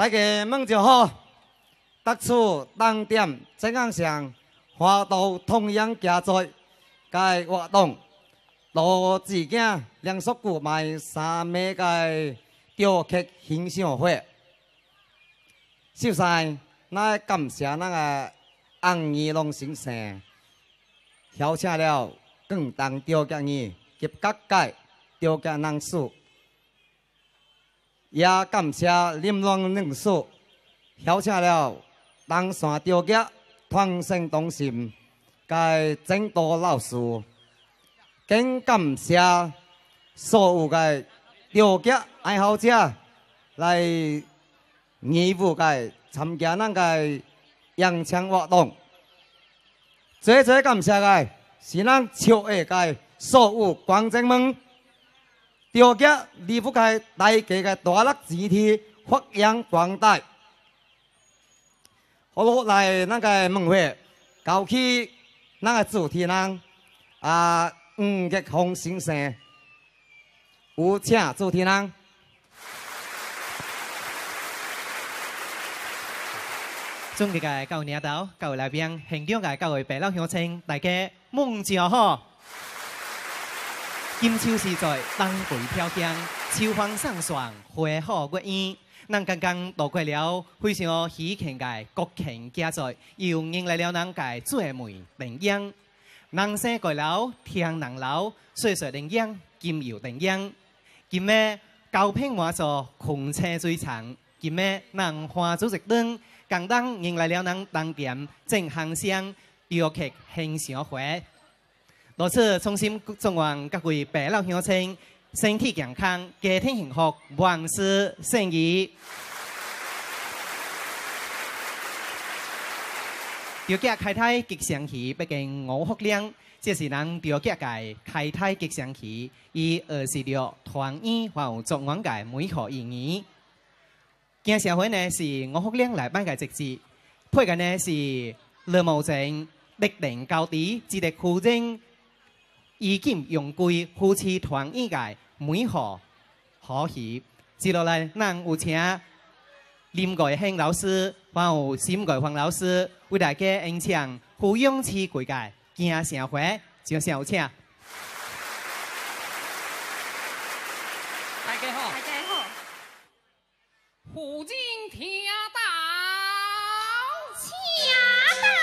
大家问就好。特处当点正港上花都同样加载该活动，罗自己两束股买三枚个雕刻欣赏会。首先，那感谢那个红二龙先生，邀请了广东雕刻艺及各界雕刻人士，也感谢林浪人士，邀请了东山雕刻传承中心嘅整多老师，更感谢所有嘅雕刻爱好者来义务嘅参加咱嘅扬枪活动。最感谢嘅是咱潮下嘅所有观众们，雕刻离不开大家嘅大力支持，发扬光大。好落来那个晚会，搞起那个主题人吴玉峰先生，有请主题人。 尊敬嘅各位领导、各位来宾、现场嘅各位爸老乡亲，大家梦就好。金秋时在，冬葵飘香，秋风送爽，花好月圆。咱刚刚度过了非常喜庆嘅国庆佳节，又迎来了咱嘅最美电影。人生过了天人老，岁岁电影，今又电影。今日高品满座，空车最长。今日咱花烛一灯，共当迎来了咱当店正行商雕刻欣赏会。在此衷心祝愿各位爸老乡亲身体健康，家庭幸福，万事胜意。雕刻开台吉祥期毕竟5福亮，这是咱雕刻界开台吉祥期，以二是着团圆还有祝愿界美好意义。今社会呢是5福亮来办嘅节日，配嘅呢是乐无情、历练高低，值得苦证。衣锦用贵，夫妻团圆嘅美好可喜。接落来，咱有请林桂兴老师，还有沈桂芳老师为大家演唱《富勇气贵界行社会》，就先有请。 大家好，大家好。虎进听到， 听到。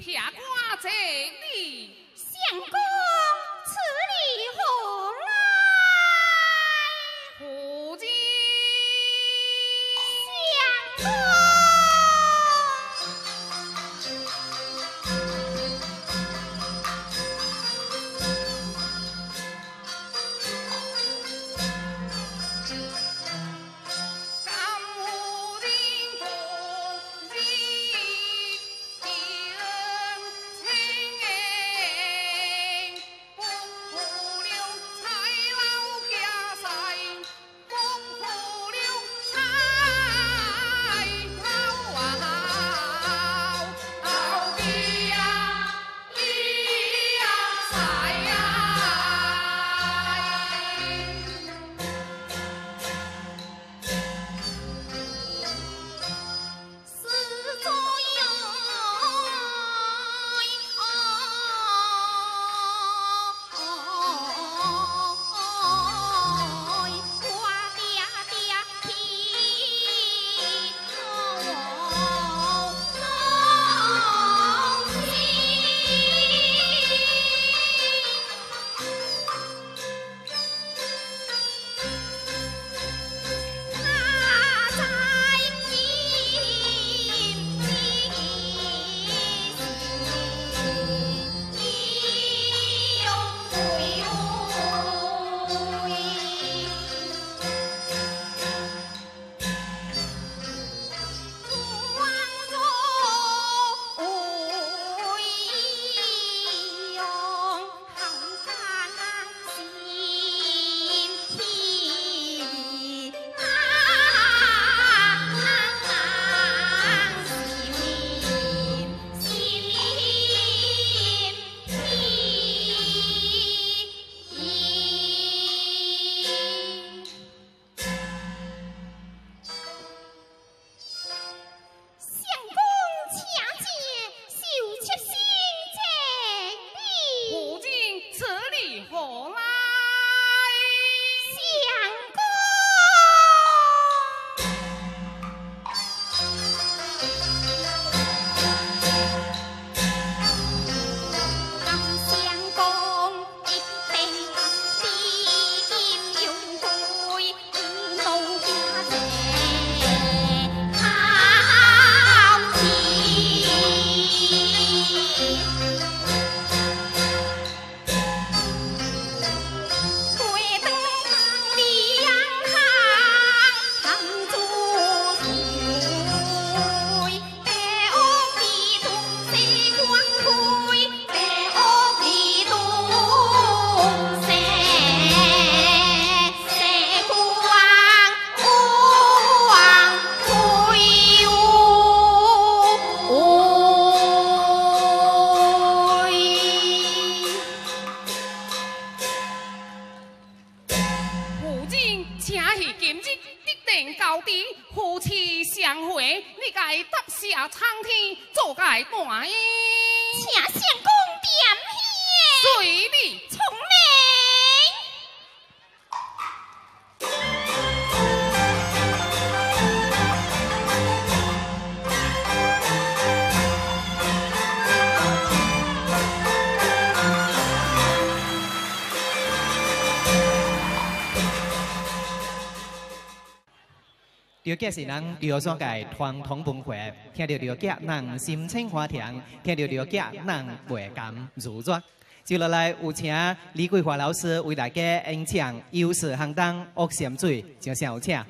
铁瓜这里， 相公此理何来？ 夫君相公。 夫妻相会，你该答下苍天，做该大恩。 请相公点线， 随你聪明。 着脚是人着山界传统文化，听着着脚人心情欢甜，听着着脚人倍感如热。接落来有请李桂华老师为大家演唱有事行当恶咸水，就先有请。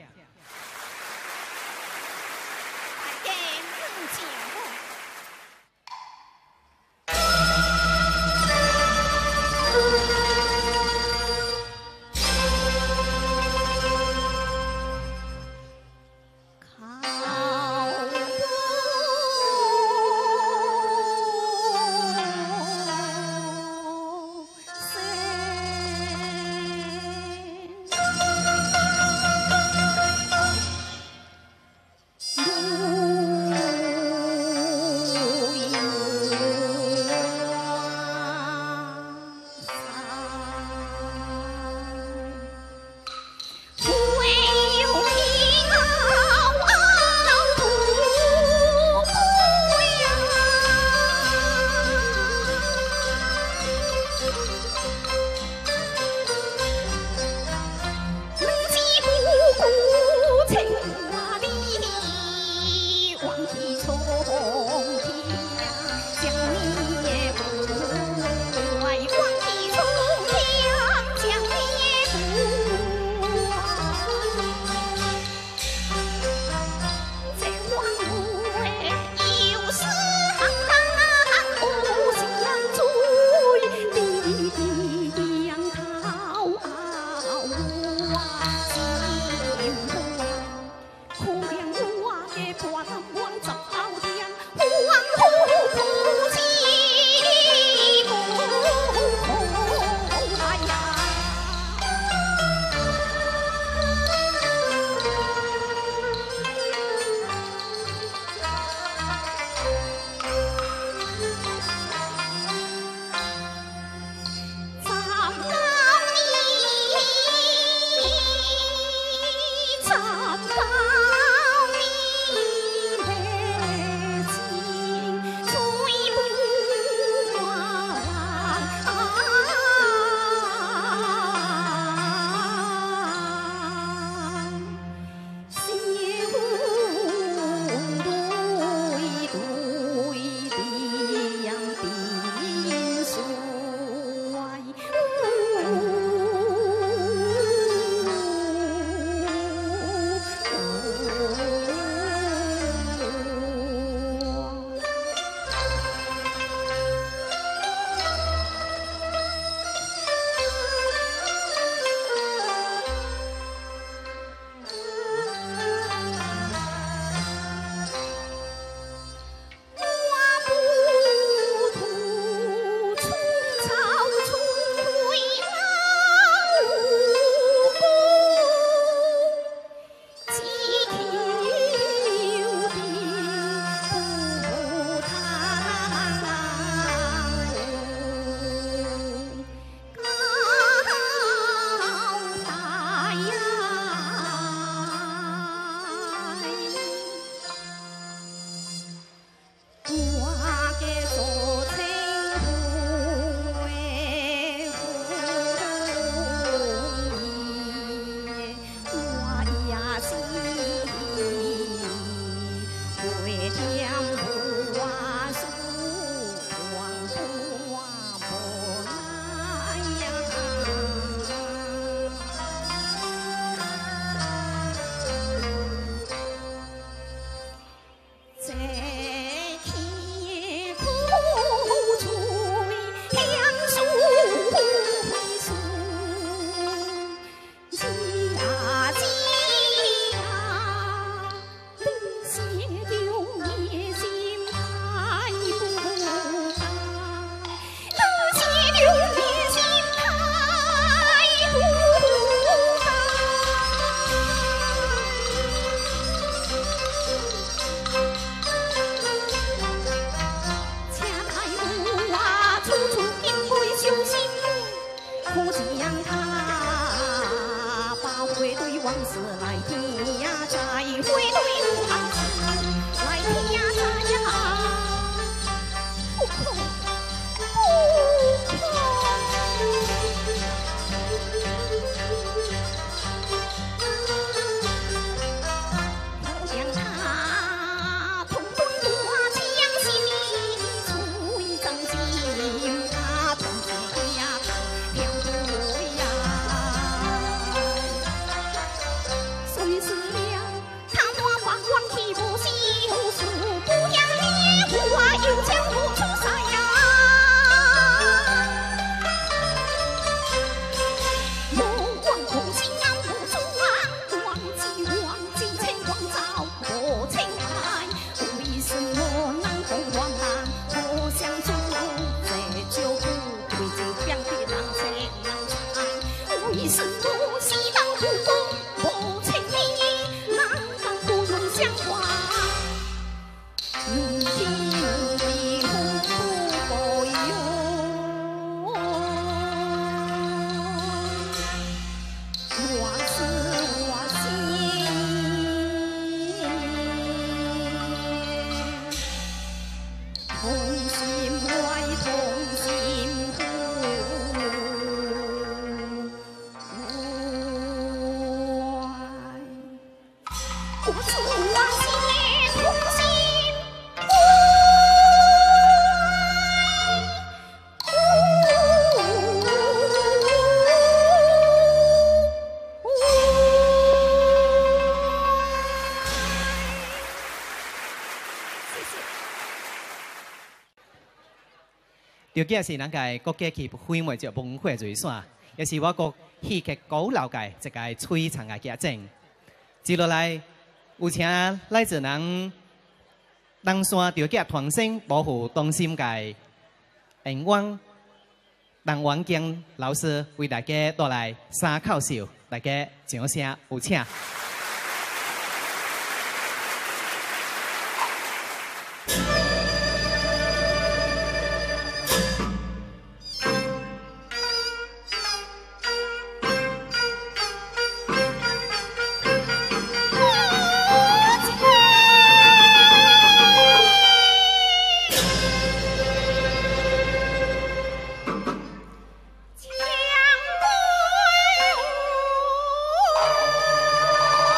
汇对往事来听呀，再汇对往事来听呀，再呀，不空不空。我将他统统我将心里催掌心啊，同心呀，两对呀。虽是了他我往往气不息，无数不要烈火又将我出山呀。莫忘苦心安不住啊，忘记千光照我情爱，为什么难共患难可相助？这就不对这两的人情人才，为什么西当不公我情义，难当不用相还？天地不保佑，我是我心，同心怀同心怀，我是我心的同心条件是咱家国家级非物质文化遗产，也是我国戏剧古老界一个璀璨的见证。接落来，有请来自咱东山条件团省保护中心界演员陈元江老师为大家带来三口秀，大家掌声有请。 将归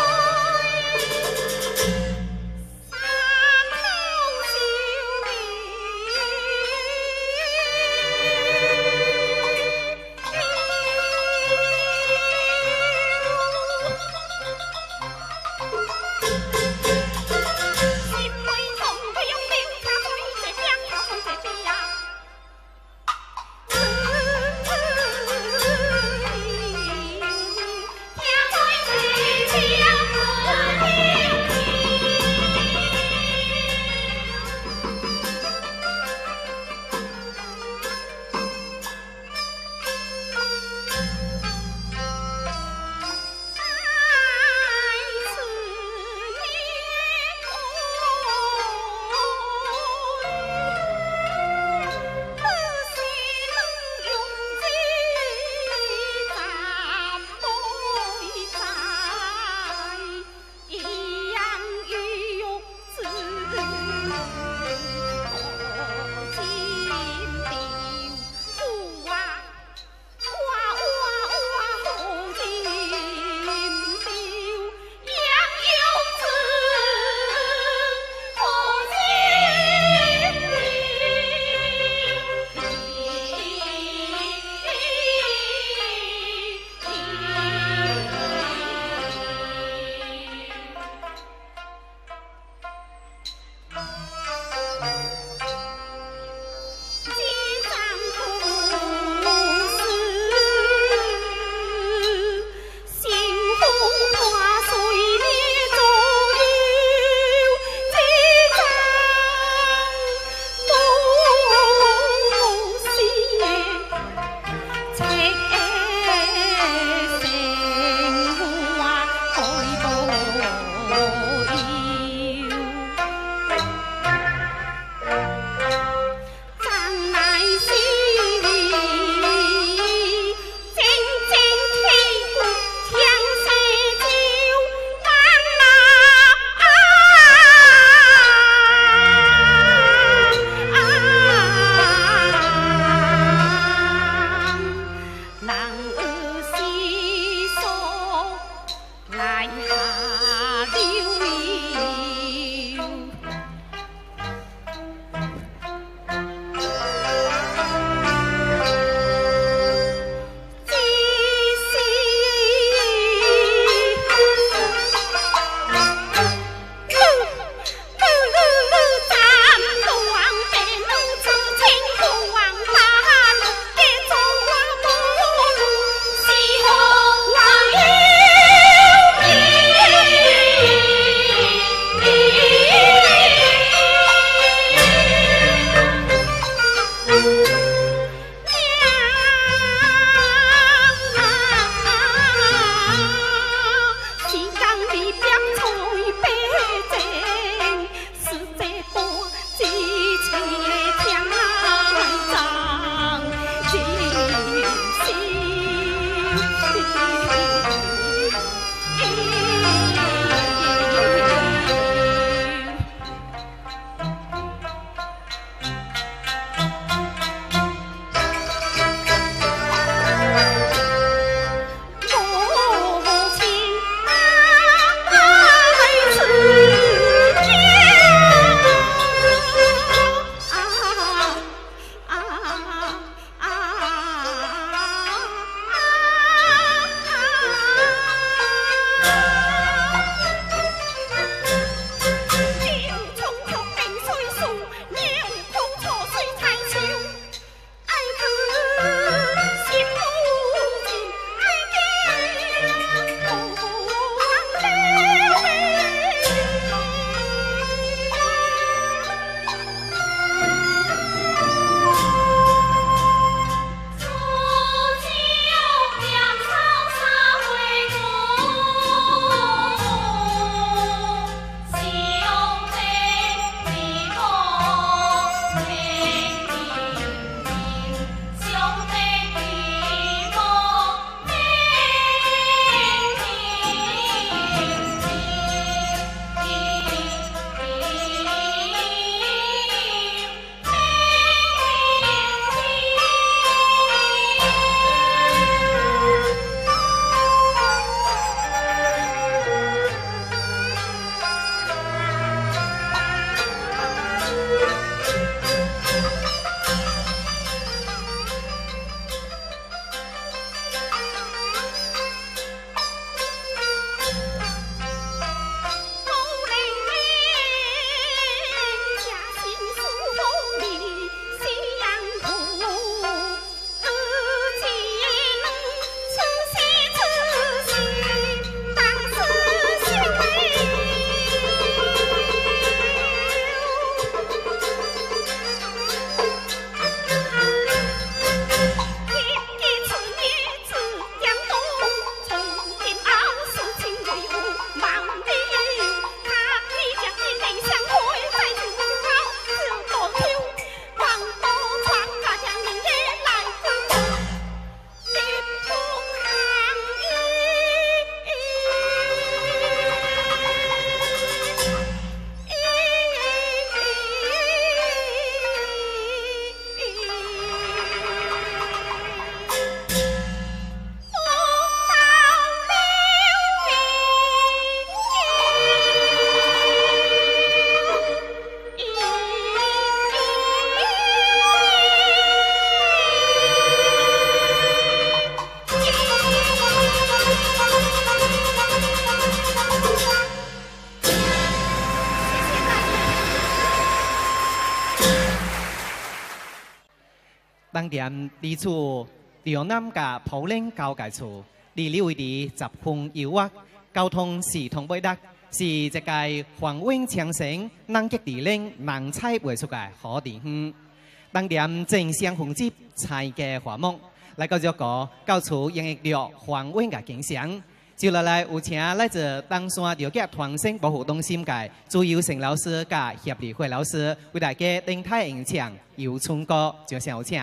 当店地处潮南甲普岭交界处，地理位置十分优渥，交通系统配达，是一个繁荣昌盛、南极地灵、人才辈出的好地方。当店正相逢接菜嘅花木，来到这个到处演绎着繁荣嘅景象。接落来有请来自东山潮脚团省保护中心嘅朱友成老师甲协理会老师为大家登台演唱《游春歌》，掌声有请。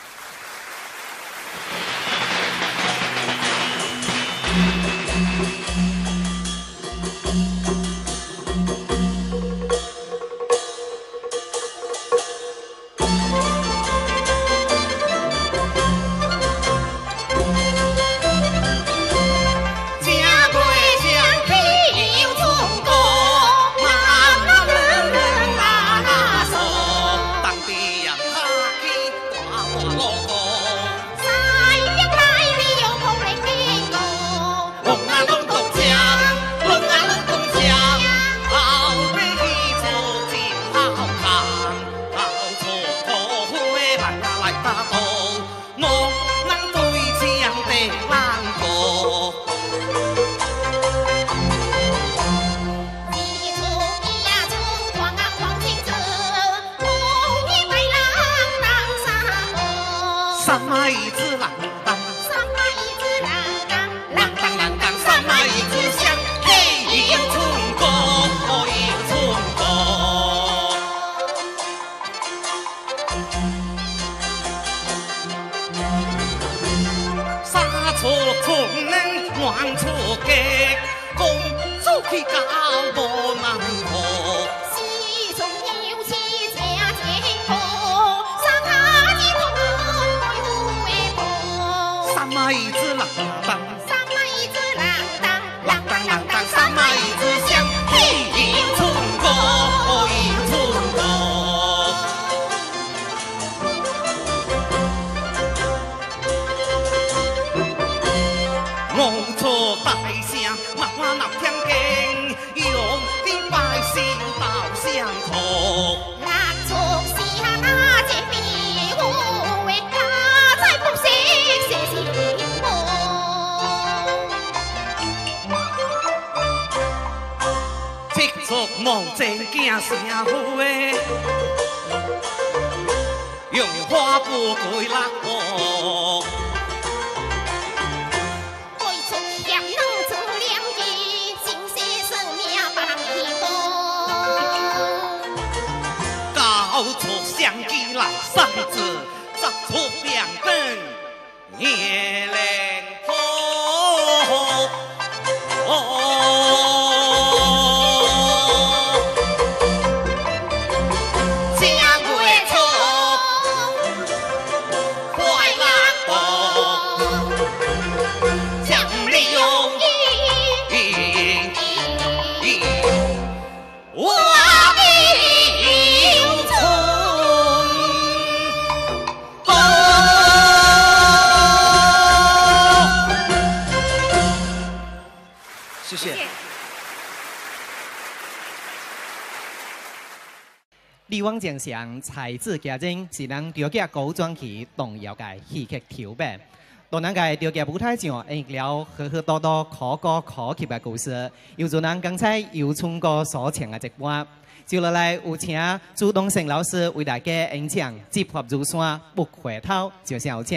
李王将相才子家珍是咱潮脚古装剧动摇界戏剧头版，当咱个潮脚舞台上演了许许多多可歌可泣的故事，由做咱刚才游春歌所唱的一段。接落来有请朱东胜老师为大家演唱《接合如山不回头》，就先有请。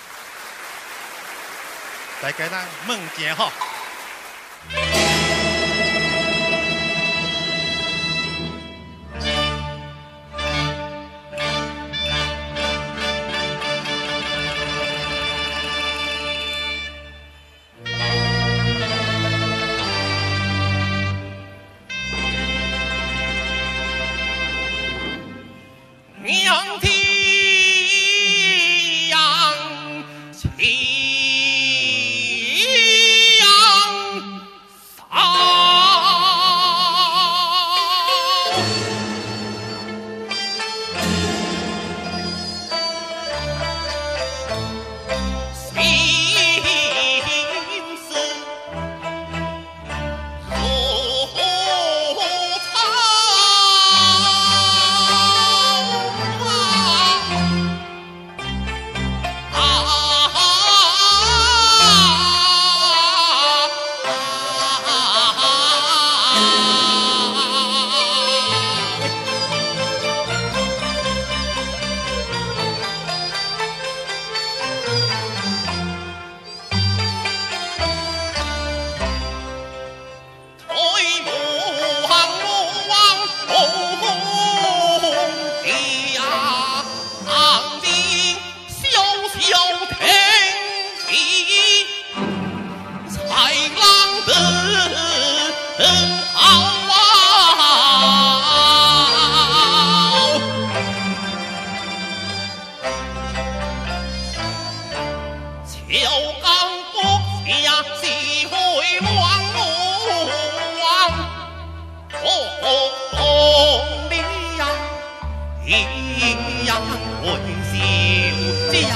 大家咱问真好。 刚不下西回望路红里呀，一样混绣江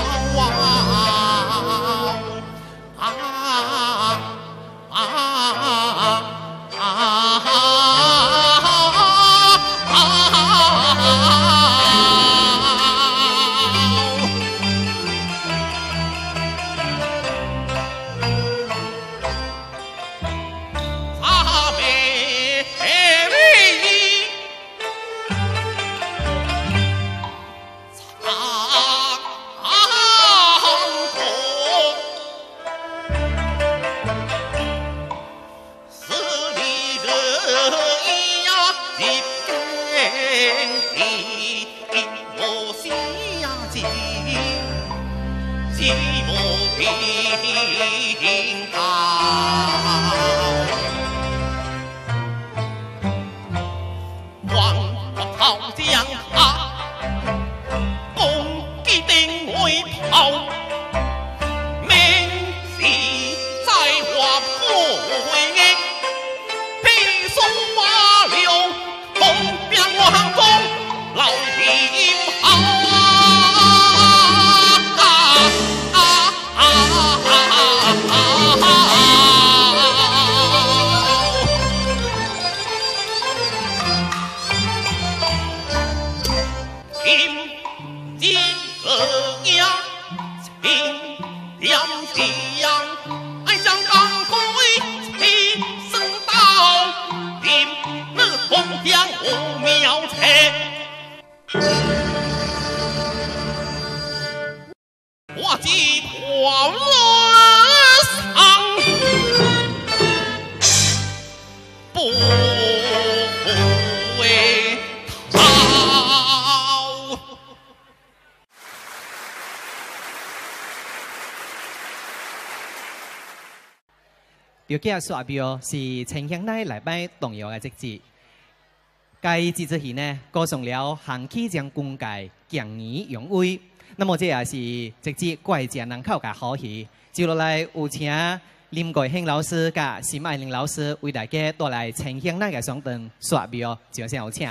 表姐刷表是城乡内礼拜动摇嘅节节。该节节戏呢，歌颂了行起将公界强而勇威。那么这也是直接怪正人口嘅好戏。接落来有请林國興老師甲冼愛玲老師為大家帶來城鄉內嘅雙段刷表，就先有請。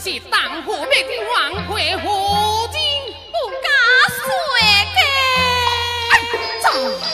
是当父辈的王会夫人， 不敢随给。 走。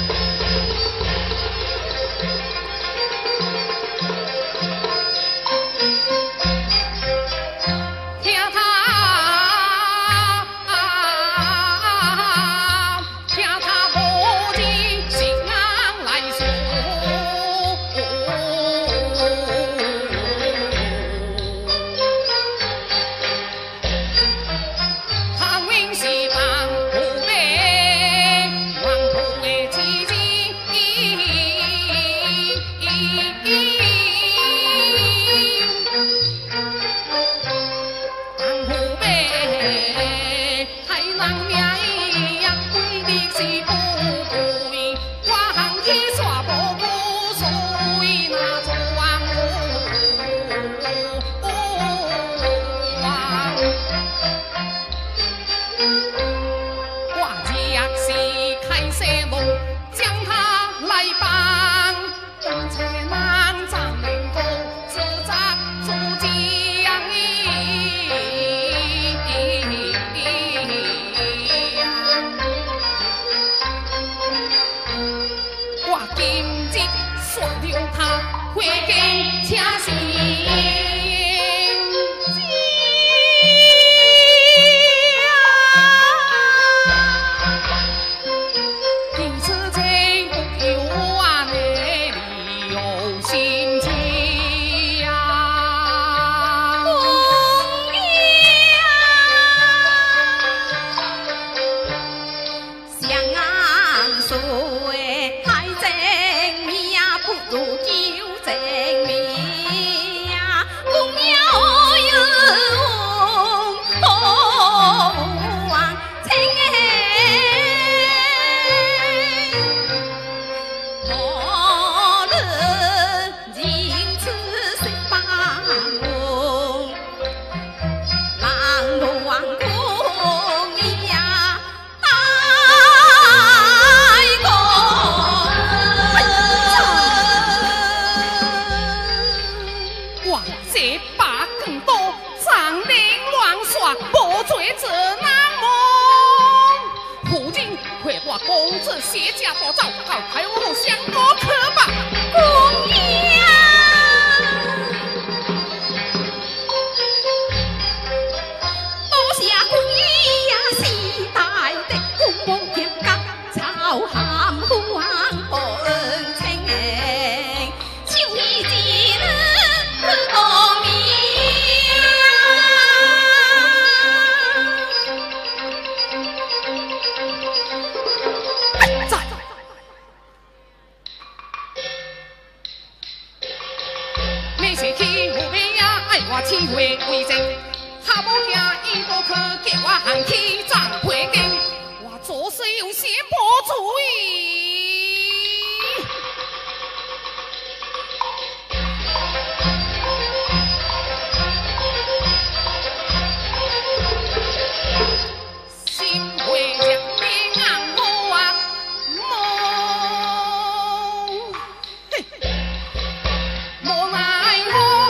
公子携家夺走，好抬我相国可吧？ 公爷，多谢公爷呀，时代的公公将刚朝含皇恩情，就已经多明。 我七岁为证，下无惊伊都去叫我行起长回经，我做事有些不注意。心会让你硬我啊梦，无奈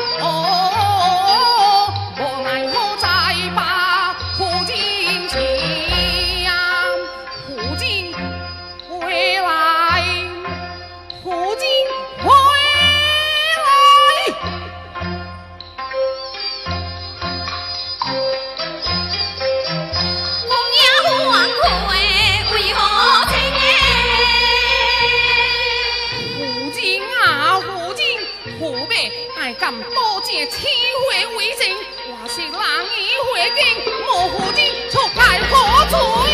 敢多谢千回为证，我是人已回京，无夫人出来何罪？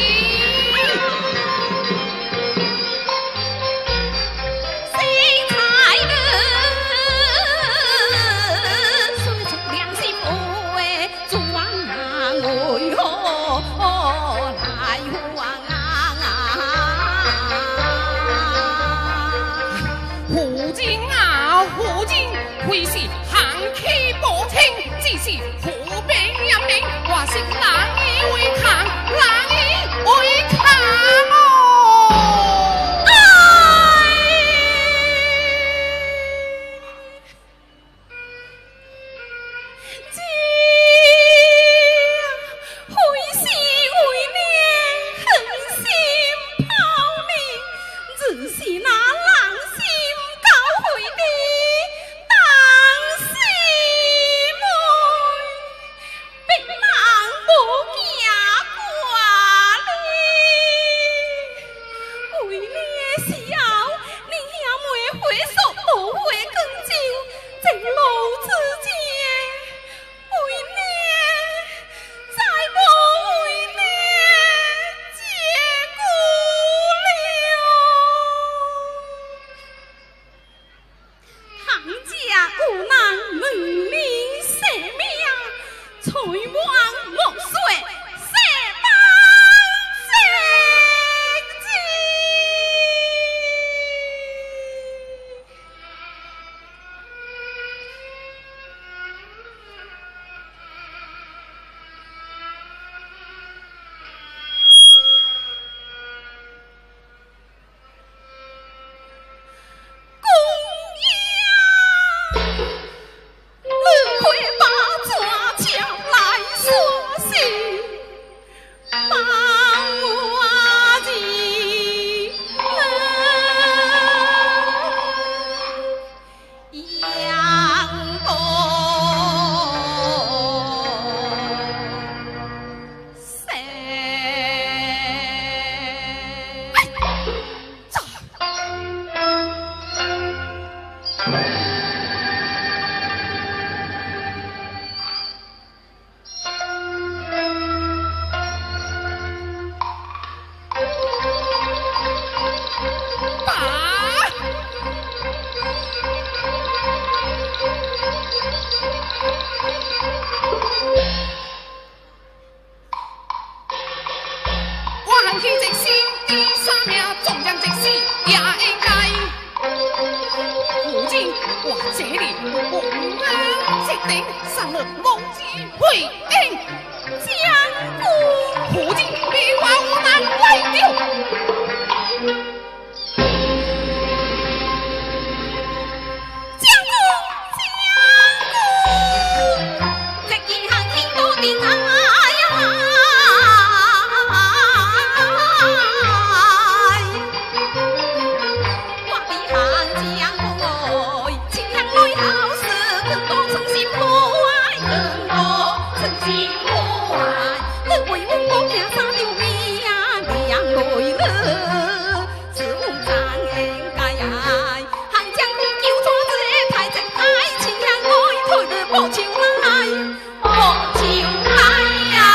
生财人，虽出良心话，转为何来还夫人啊，夫人。为是行气无清，只是虎兵一名，我是人以为抗，人以为抗哦。 哎， 是无战应该呀，汉江有爪子太正太清呀，我退了不求来，不求来呀，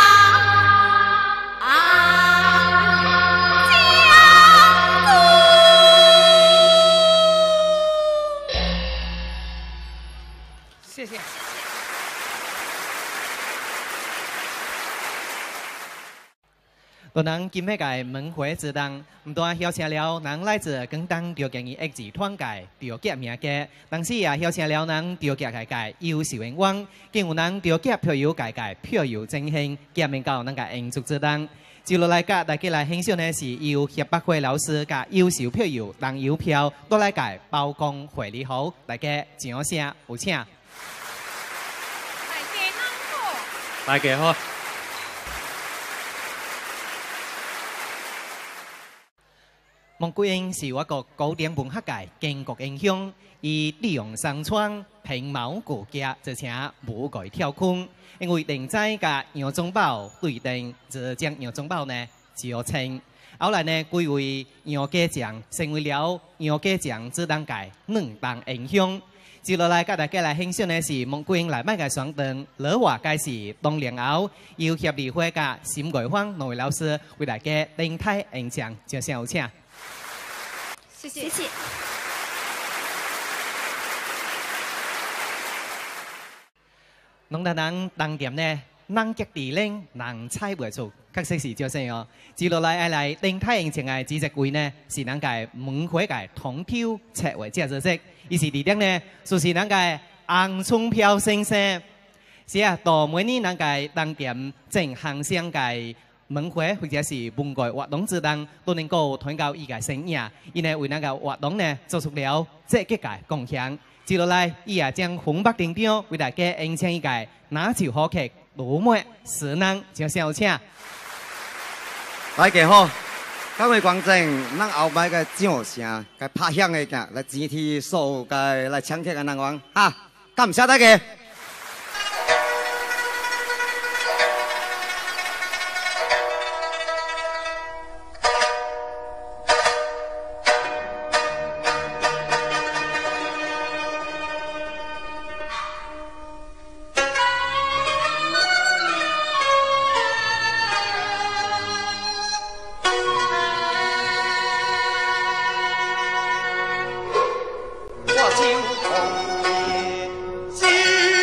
谢谢。我人今日个门会之当，唔但邀请了人来自广东条件的一级团界调节名家，同时也邀请了人调节界优秀员工，更有人调节票友界票友振兴，见面到咱个慶祝之當。接落來甲大家來欣賞的是由協北會老師甲優秀票友當郵票都來界包公會禮好，大家掌聲有請。 大家好。 蒙古人是我國古典文學界建國英雄，以利用山川、平毛骨架，而且無改跳空。因為定在甲楊宗保對定，就將楊宗保呢招稱。後來呢，歸為楊家將，成為了楊家將之當界兩大英雄。接落來，甲大家來欣賞的是蒙古人來買嘅雙燈，老話介是當年後，由協理會甲沈桂芳兩位老師為大家定態演講，掌聲有請。 謝謝。 農大人當店呢，人傑地靈，人猜袂出，確實是就是哦。接落來來定態演講嘅主席位呢，是咱個文會界通挑策劃者主席，伊是地點呢，就是咱個洪春飄先生。是啊，到每年咱個當店正行商界。文會或者是文藝活動之當，都能夠團購伊個生意，伊呢為那個活動呢做出了積極嘅貢獻。接落來，伊也將紅白頂標為大家演唱伊個拿手好劇《羅妹使能》，掌聲有請。 大家好，各位觀眾，咱後擺個掌聲，個拍響嘅嘅來支持所有嘅來搶劇嘅人王哈，感謝大家。 我就同你心。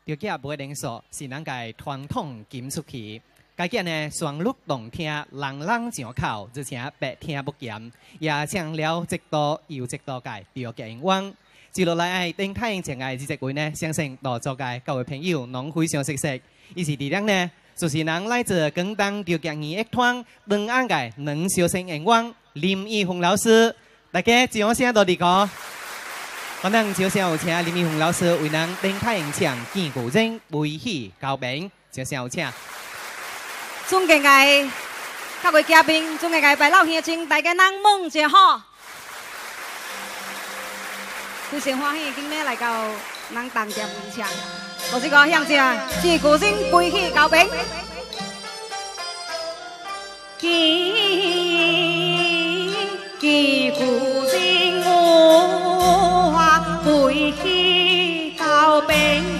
着脚不会连锁，是咱家传统金属器。该件呢，双律动听，人人上口，而且白听不咸，也唱了直多又直多界，着脚英文。接落来，丁太英前爱这只位呢，相信大作界各位朋友拢非常熟悉。伊是伫咱呢，就是咱来自广东着脚艺乐团两岸界两小生演员林义宏老师，大家一掌声多啲歌。可能就先有请林义宏老师为咱丁太英唱《见古人为喜高明》，就先有请。 尊敬嘅各位嘉宾，尊敬嘅白老兄请大家人梦一好。非常欢喜今日来到咱东店演唱，我这个向正见古人为喜高明。见古人我为喜高明。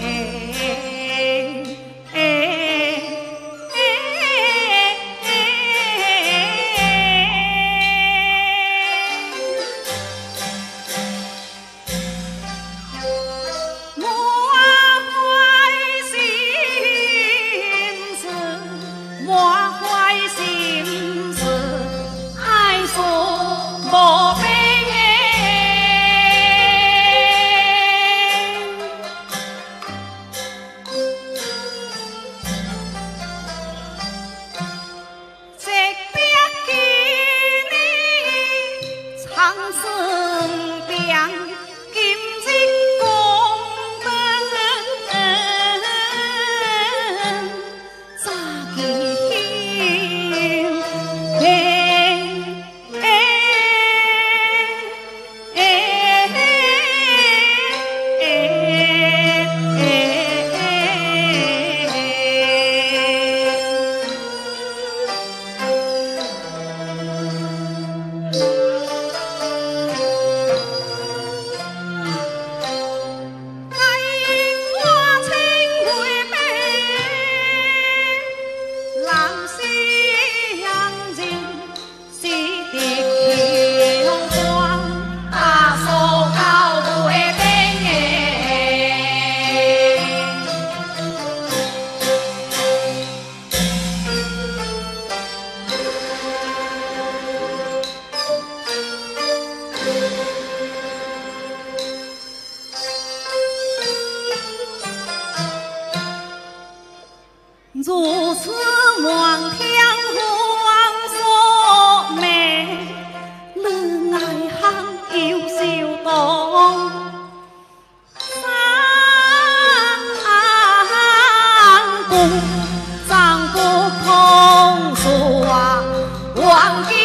如此望天黄所美，女爱行又笑动。丈夫同说黄金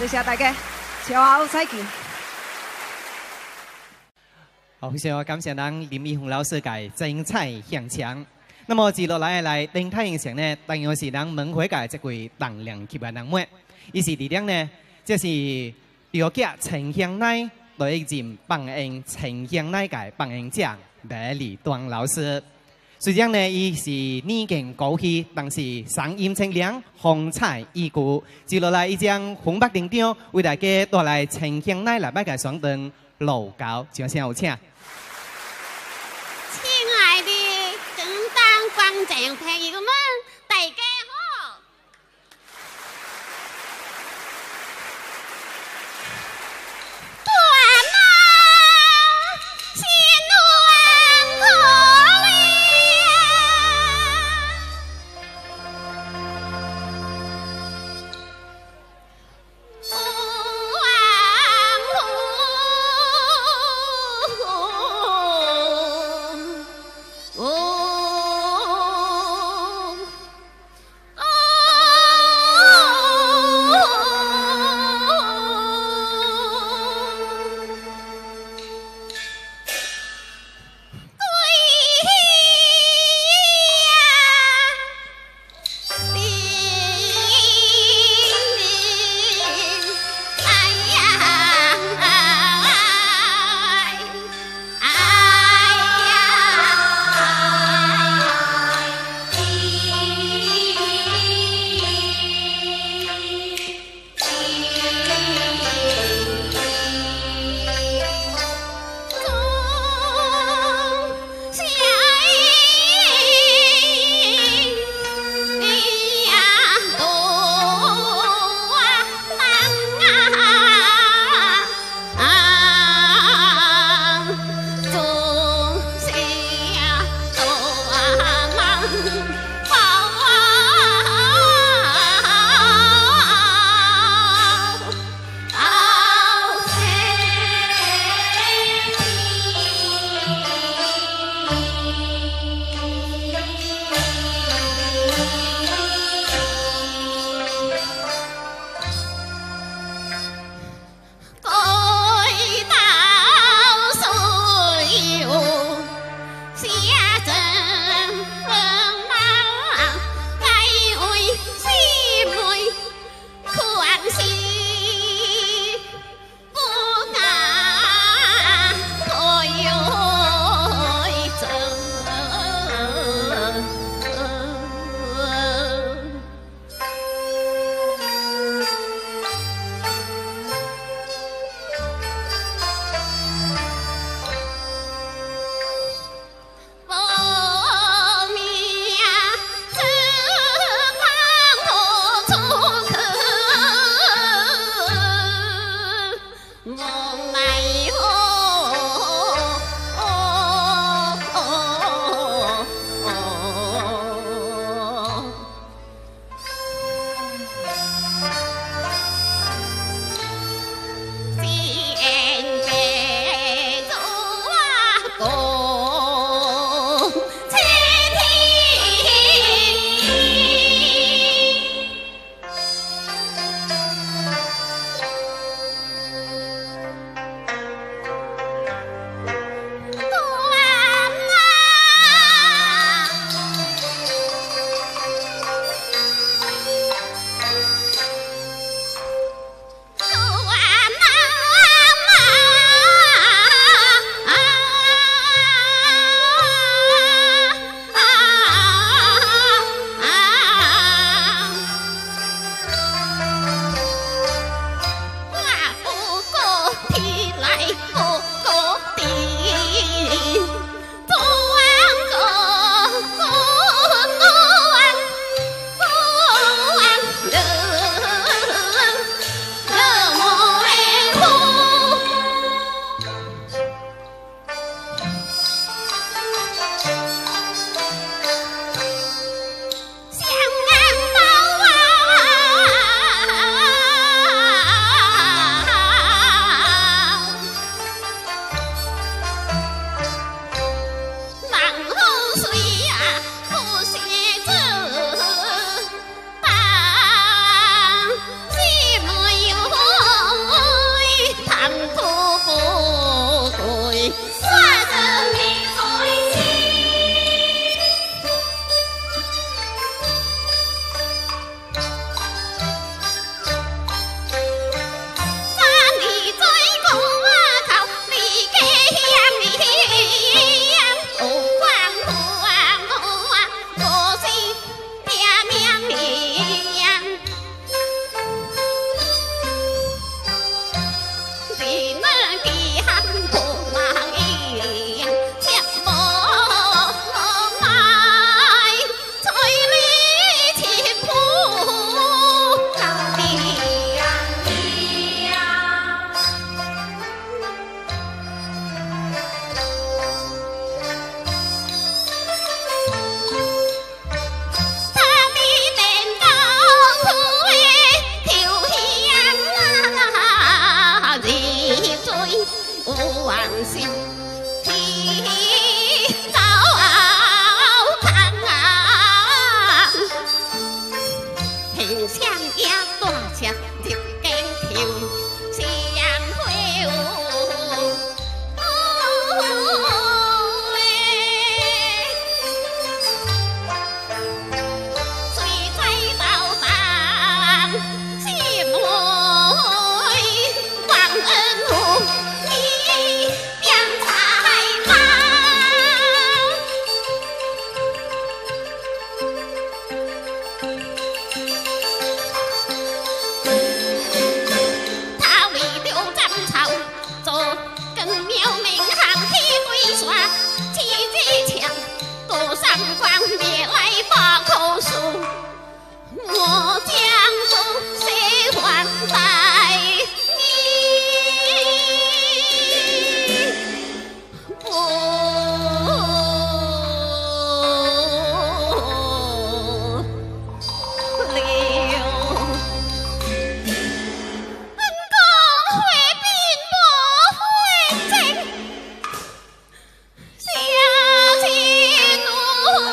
谢大家，超后再见。 好，非常感谢咱林义宏老师嘅精彩现场。那么接落来登台形象呢，当然是咱门会嘅这位当量级嘅人物，伊是力量呢，这是表姐陈香奈对任放映陈香奈嘅放映奖李立端老师。虽然呢，伊是年近高去，但是声音清亮，风采依旧。接落来，伊将红白领奖为大家带来陈香奈来摆嘅双灯路高，掌声有请。 亲爱的正当观众朋友们，大家好！端望新王可怜， 王心，提早看啊，天上也大车一根头，相会水在道上，心内忘恩负义，变财宝。他为了斩草，做更苗民行起归山，起最强，多三光灭来把口述，我将不谁还在你不留。讲会并无会情，相亲路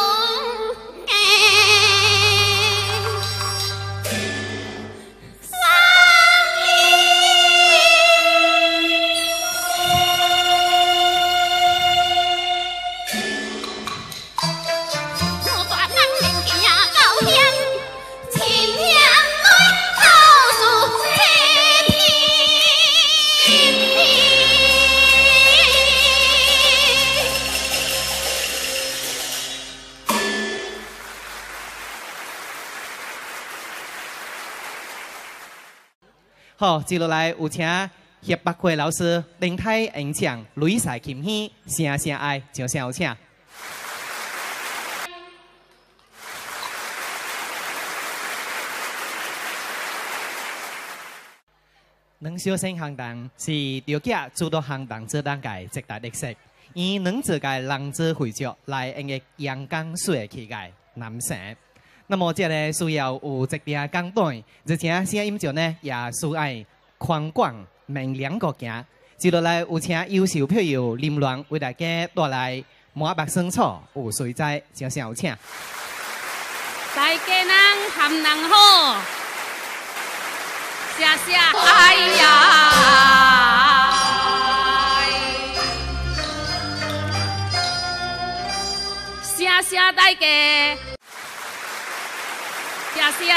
我大人年纪也够险，亲兄妹好事切好，接落来有请叶百惠老师领台演唱《雷赛琴戏》，声声爱，就声有请。两小生行动是着家诸多行动做当届极大特色，以两者界人之汇聚来演绎阳刚水气概男性。那么，这个需要有一定简短，而且声音上呢也需要宽广明亮个行。接落来有请优秀票友林鸾为大家带来满目生草有水在，就声有请。 大家人含人好，谢谢哎呀，谢谢大家，谢谢。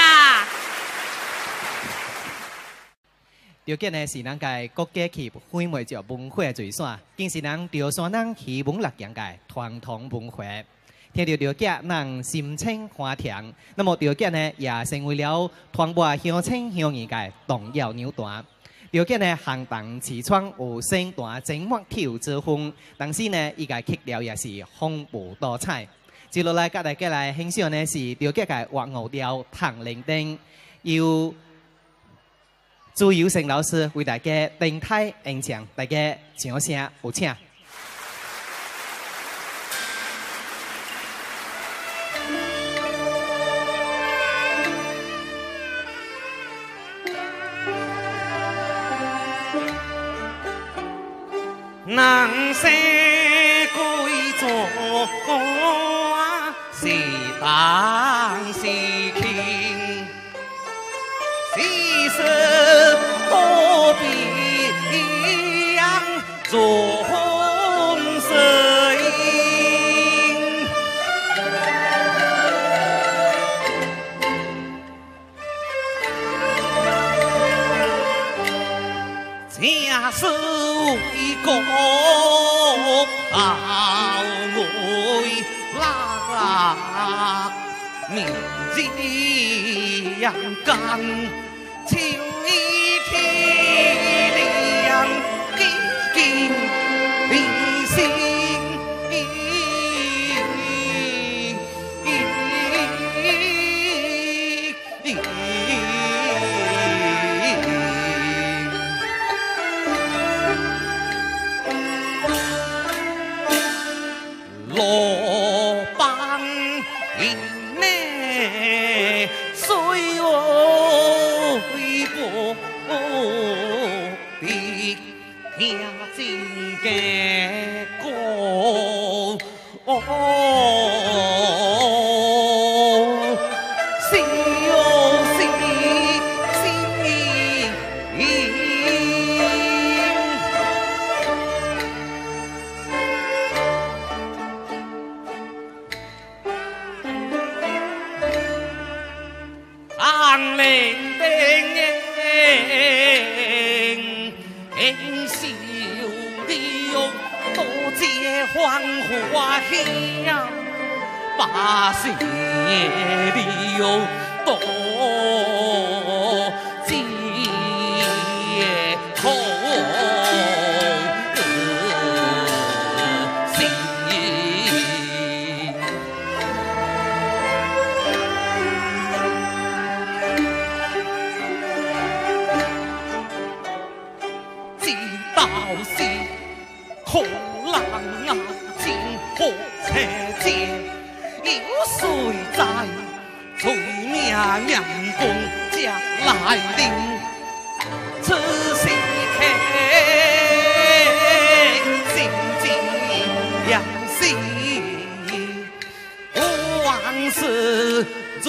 条件呢是咱个国家级非物质文化遗产，更是咱潮汕人戏文乐境界传统文化。听到条件，咱心情欢甜。那么条件呢，也成为了传播乡亲乡义界重要纽带。条件呢，行动市川有省段整幕跳之风，同时呢，伊个曲调也是丰富多彩。接落来，甲大家来欣赏呢是条件个乐舞调《唐灵灯》，由朱友成老师为大家登台演唱，大家掌声有请。 人生贵重是当是轻，世事何必样做谁？假使为国好为啦，明日阳刚，情义体谅，敬理性。罗邦因内虽为波的听真嘅歌，是哦是。ang lên bên em siêu điêu tổ chế hoàng hoa hiang ba sĩ điêu tổ chế hồ好人啊，真好车姐，有谁在催命阳光才来临？此时刻，心情扬起，往事如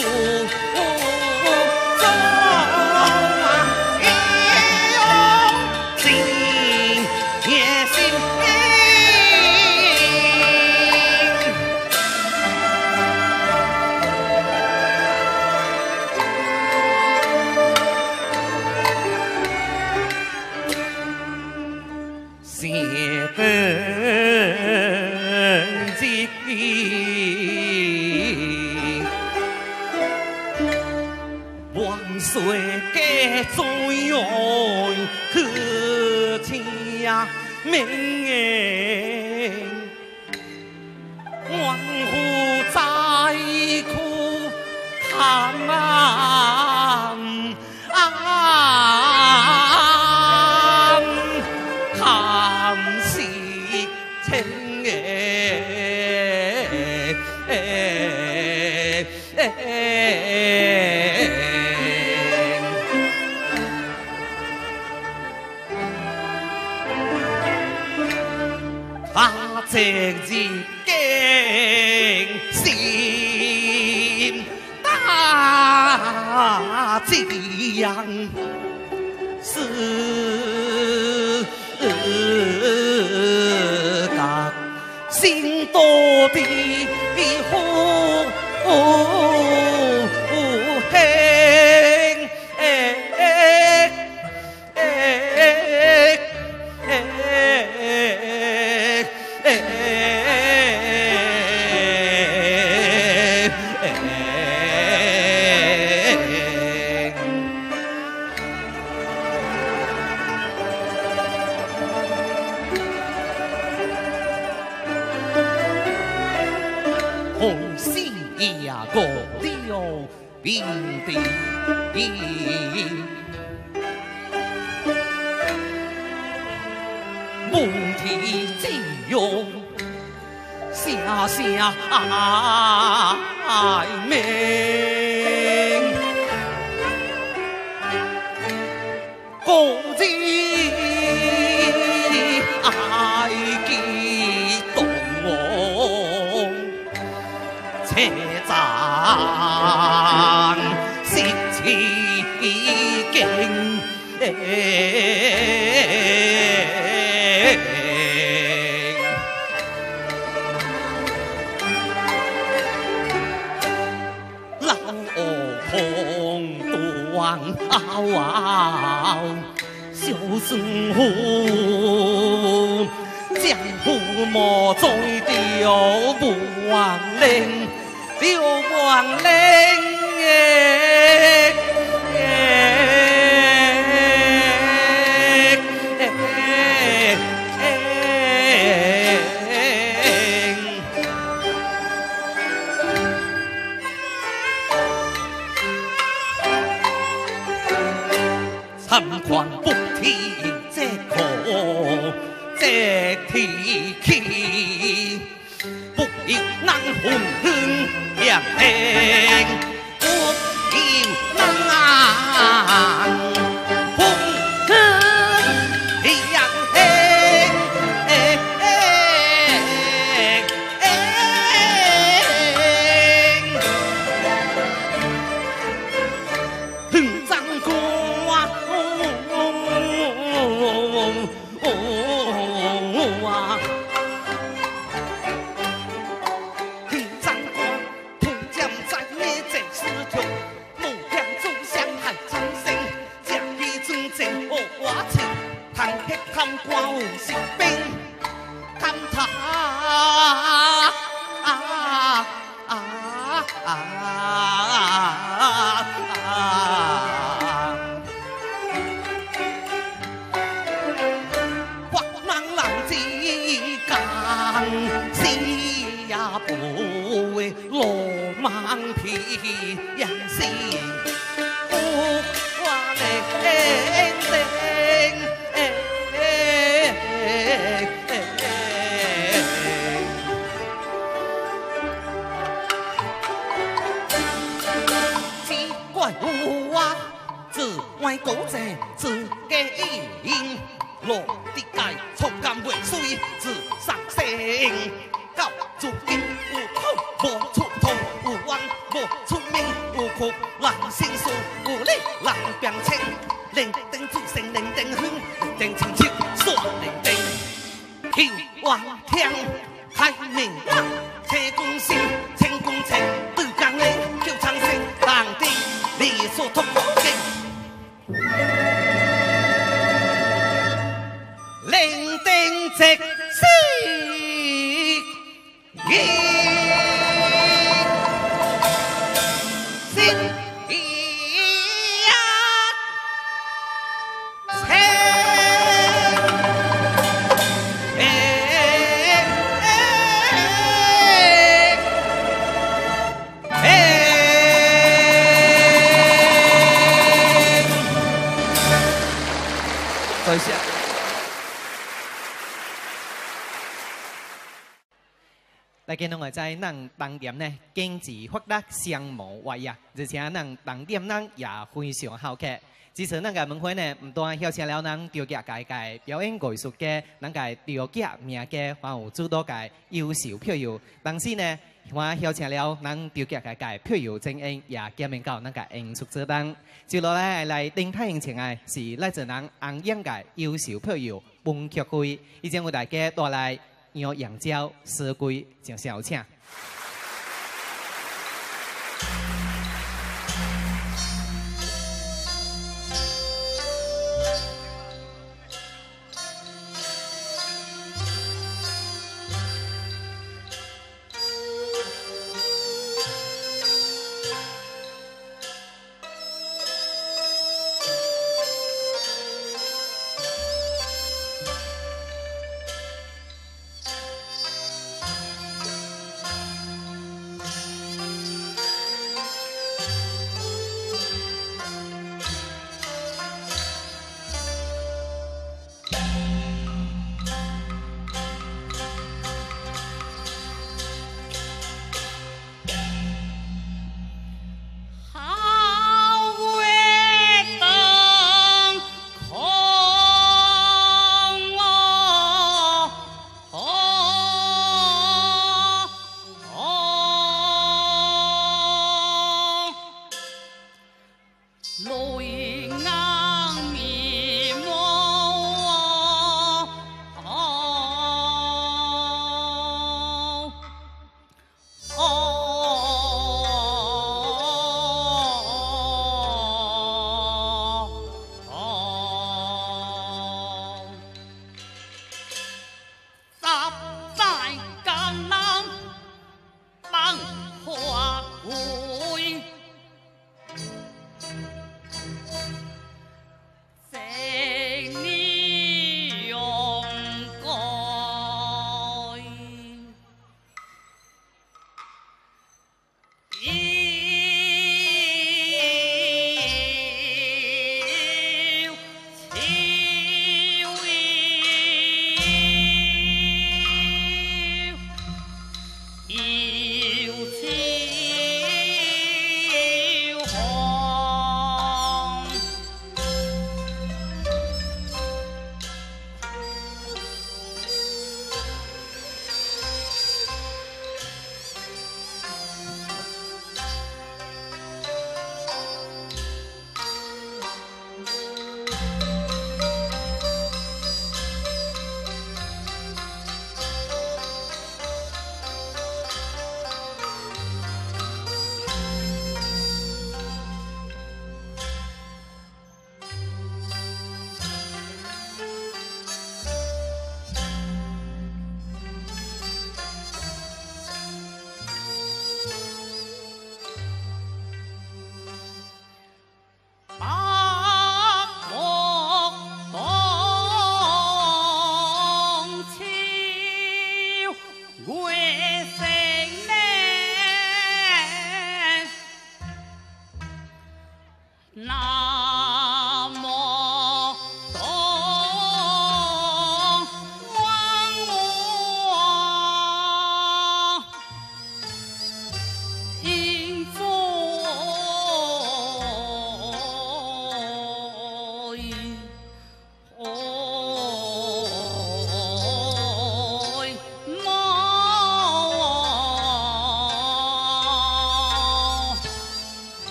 岁嘅作用去听命，万户在苦叹叹息情直至驚心大志人是個心多的好過了邊地，夢啼之用，下下命，個子愛激動我。車站舌刺勁，老紅斷嗷小生活，江湖莫再掉不忘令。điều buồn lên thầm khoan bút thi che khổ che thì khi bút ít năng hồn hương hiểm hèn quốc kim năng hùng hương hiểm hèn 忙皮养心，不话嘞。奇怪有啊，自外国者自家因，落地界触感未遂自伤心。到如今有口无出头，有冤无出名，有苦人心事，有理人变清。连灯主神，连灯香，连灯清秋，煞连灯。求王天开明光，车公心，清公车，对江嘞，求长生，当地你所托我经。连灯直死。 多谢。 来见到我在咱当店呢，经济发达相貌外呀，而且咱当店咱也非常好客。自从咱个门会呢，唔但邀请了咱调家界表演艺术家，咱个调家名家，还有诸多个优秀票友。同时呢，我邀请了咱调家界票友精英，也见面到咱个艺术指导。接落来丁太迎请的是来自咱红影界优秀票友彭菊贵，已经为大家带来杨杨椒四季正式有请。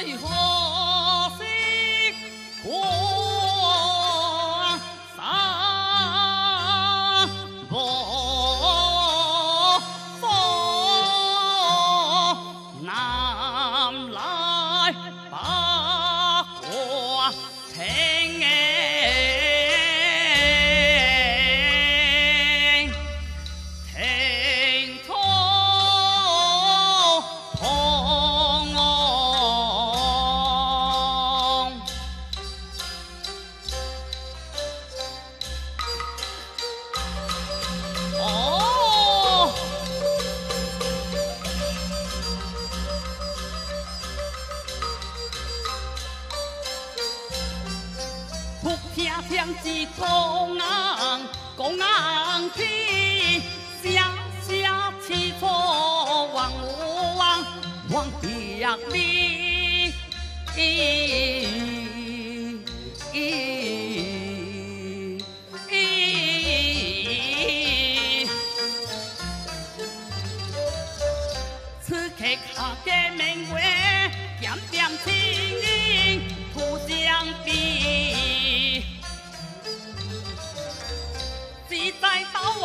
为何是狂杀无所南来八卦情听从同哦，哭听听一公昂公昂天，声声起错王王王别你。此刻下嘅明月，点点青云互相比，只在斗傲，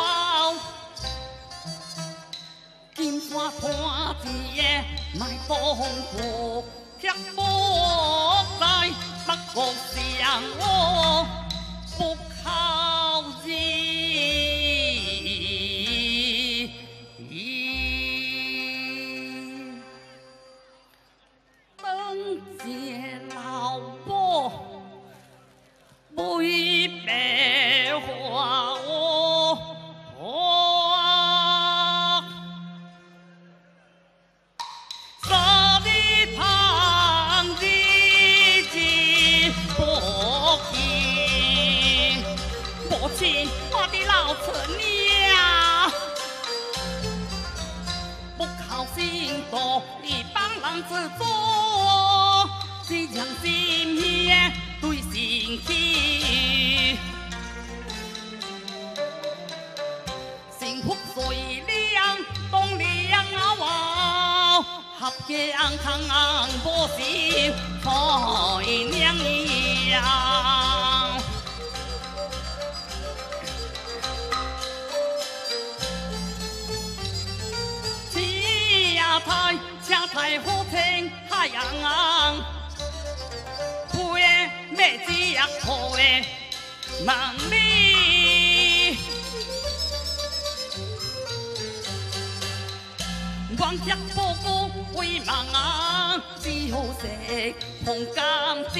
金山看一夜，卖东湖吃不在北国相我不靠近。等见老婆为白花我杀你旁的金箔皮，母亲我的老村呀，不靠心多，你帮人自作，只将心意对心气。幸福水凉，东凉啊！合江康无是菜娘样，车台好听太阳红，配马子也好的梦里。光脚步步为梦啊，只好食红甘子。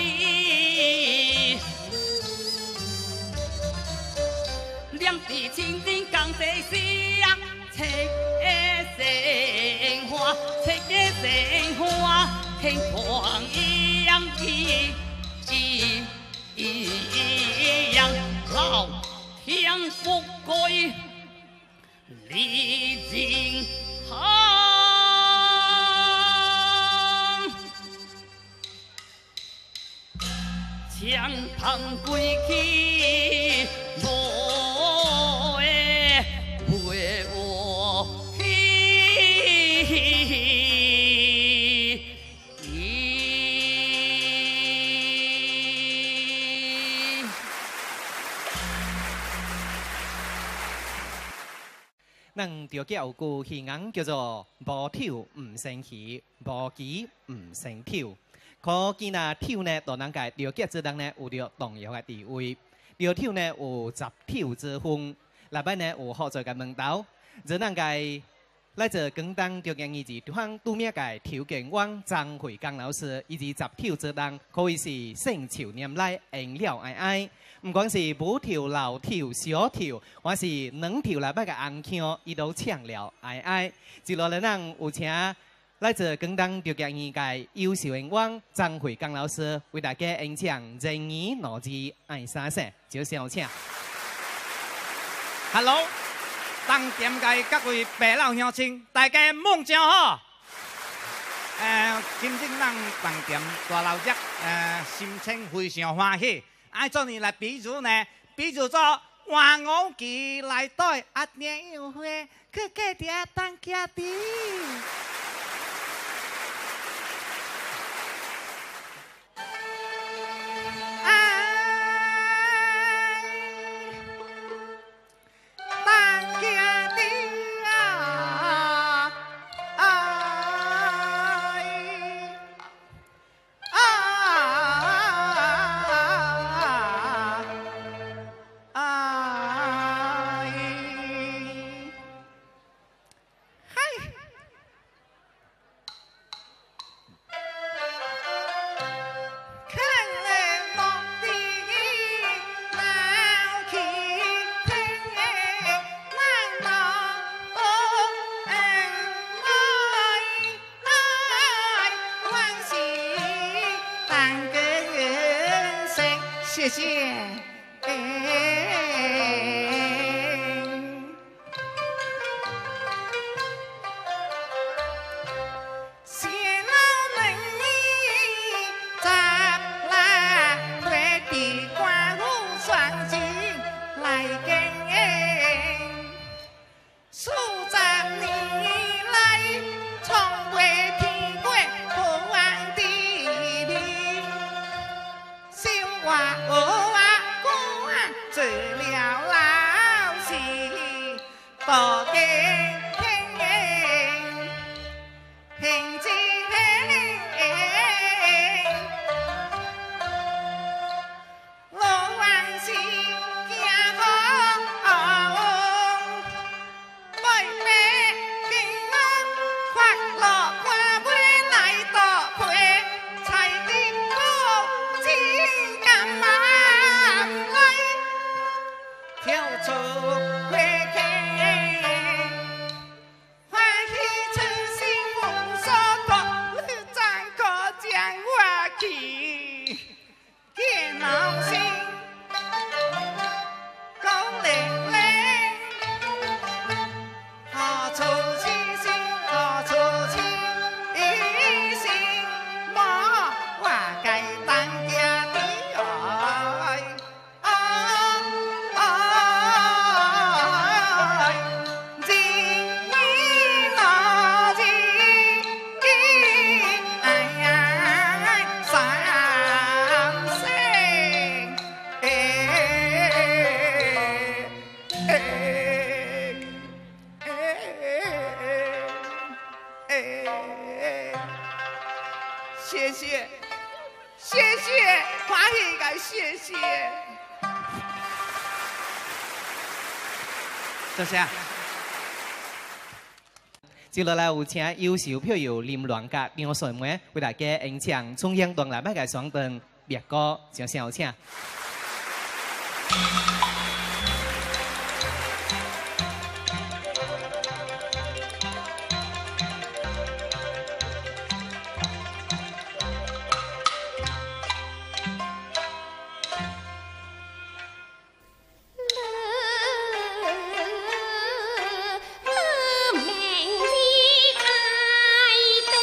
两地亲人共地时啊，切生花，切生花，天光一样一样，老天不归，历尽行。枪膛归去，无的陪我去。 咱条叫有句戏言叫做无跳唔成戏，无棋唔成跳。可见啊，跳呢，就能介条脚之人呢有着重要嘅地位。条跳呢有十跳之风，内边呢有好多嘅门道，只能介来自广东条件以及对方对面嘅条件王张慧刚老师以及十跳之人，可以是胜潮年来应了爱。唔管是舞跳、老跳、小跳，还是两跳内边嘅红腔，伊都唱了爱。接落来咱有请来自广东条件艺界优秀演员张慧刚老师为大家演唱《人语脑子爱啥声》，就先有请。 Hello， 当店界各位爸老乡亲，大家梦正好。今天咱当店大老爷，心情非常欢喜。爱做你来比如呢，比如做万我记来对阿年有会，去给爹当家的。 谢。多谢。接落来有请优秀票友林乱甲杨顺梅为大家演唱中央动来麦嘅双灯别歌，掌声有请。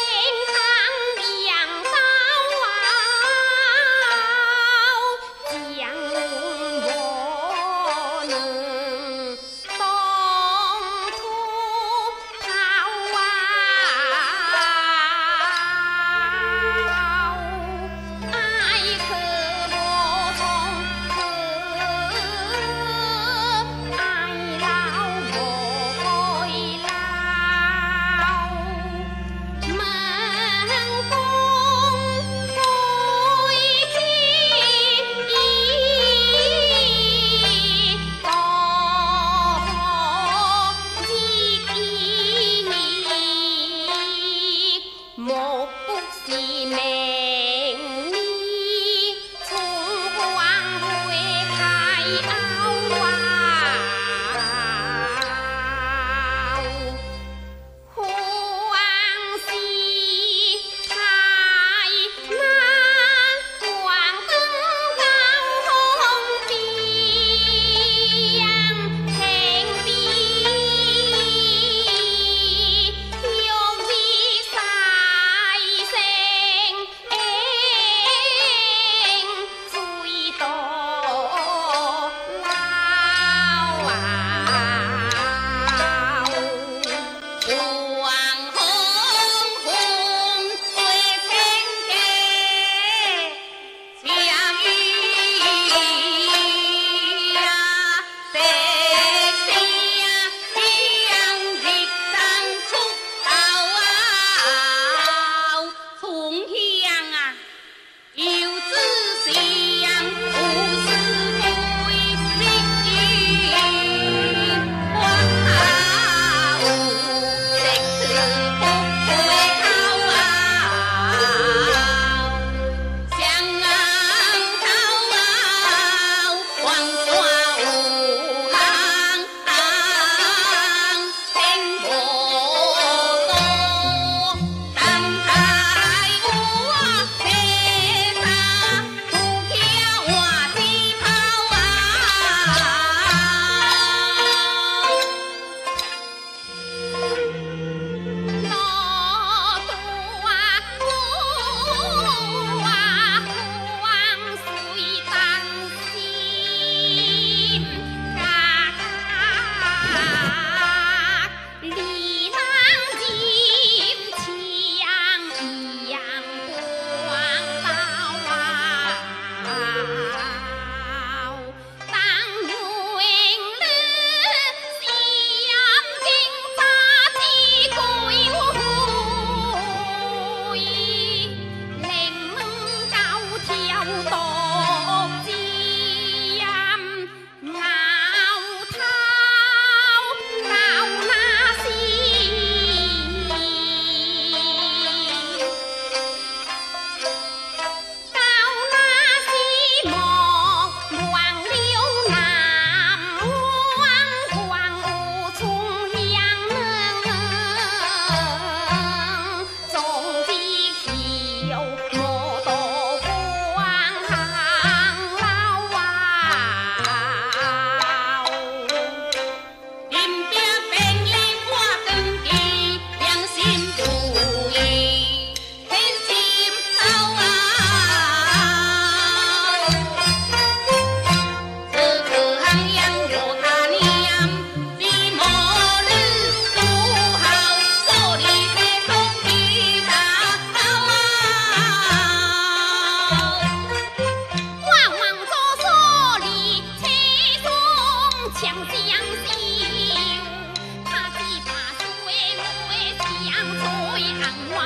家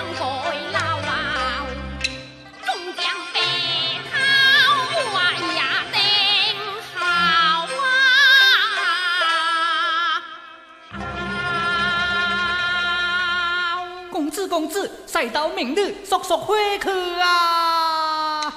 公子，赛到明日速速回去啊！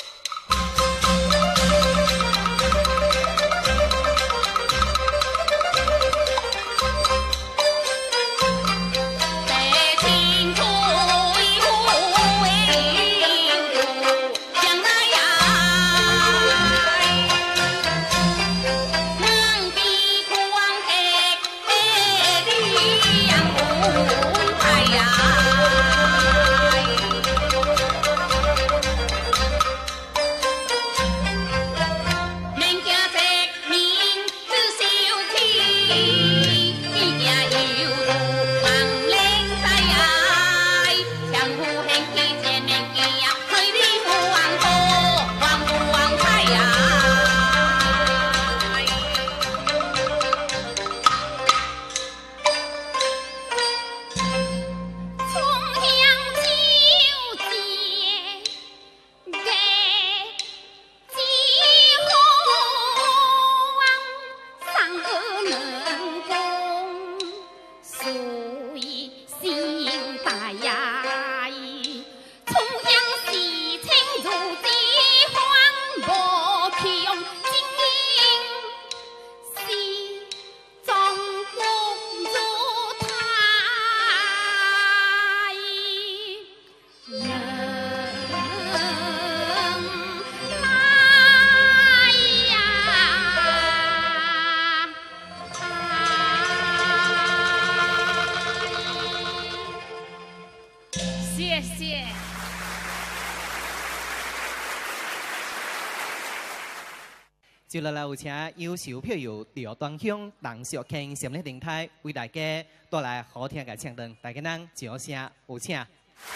谢谢。 接下来有请优秀票友廖端香、邓淑卿、闪亮电台为大家带来好听的唱段，大家人掌声有请。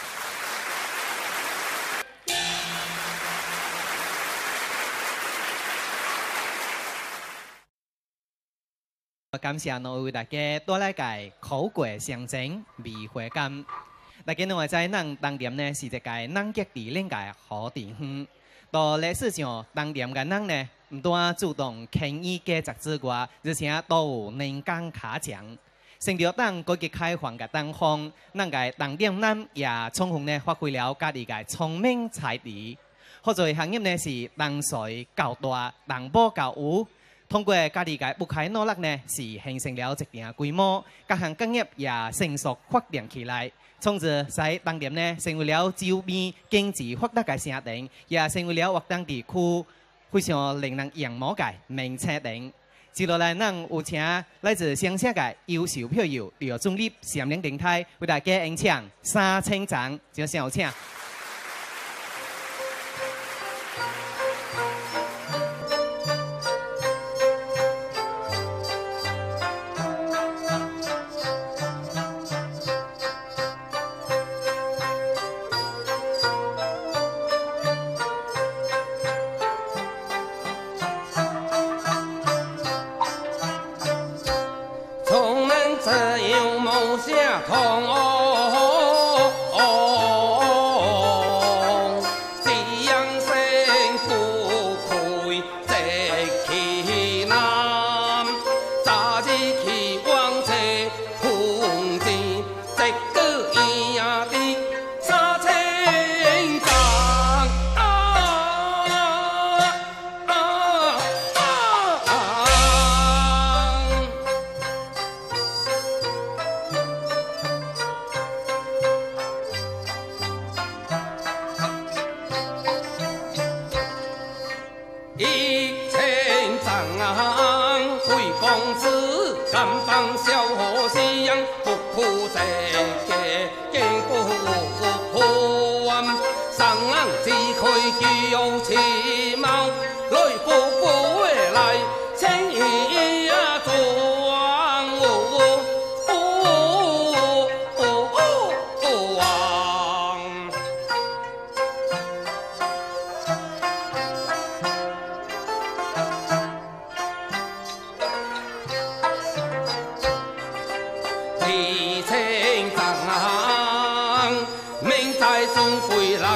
感谢两位大家带来个口过相争、美会感。大家拢会知，咱当年呢是一个咱极地恁个好地方。到历史上，当年个咱呢，唔单主动轻易加杂之外，而且都有能干卡强。成着咱国际开放个当方，咱个当年咱也充分呢发挥了家己个聪明才智。好在行业呢是当水较大，当补较有。通过家己个不懈努力呢，是形成了一定规模，各项工业也迅速发展起来。从而使当年呢成为了周边经济发达嘅城镇，也成为了华东地区非常令人仰慕嘅名车镇。接落来，咱有请来自乡下嘅优秀票友廖忠立、闪亮电台为大家演唱《三千章》，就先有请。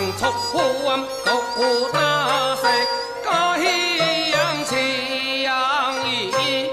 能促欢，独孤大石家喜洋气洋洋。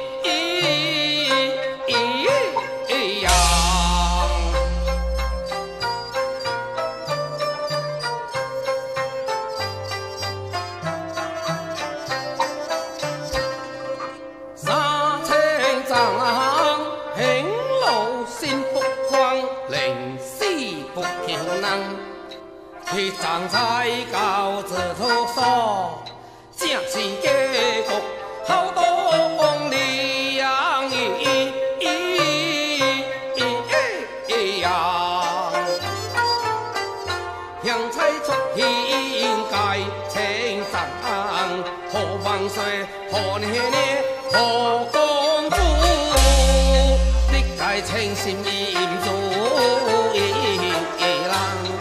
沙青藏，行路先福光，灵犀不飘能。铁杖在教子徒说，正是结局好多良样。香菜出现界青藏，何万岁何年年何公主，历界青心严做人。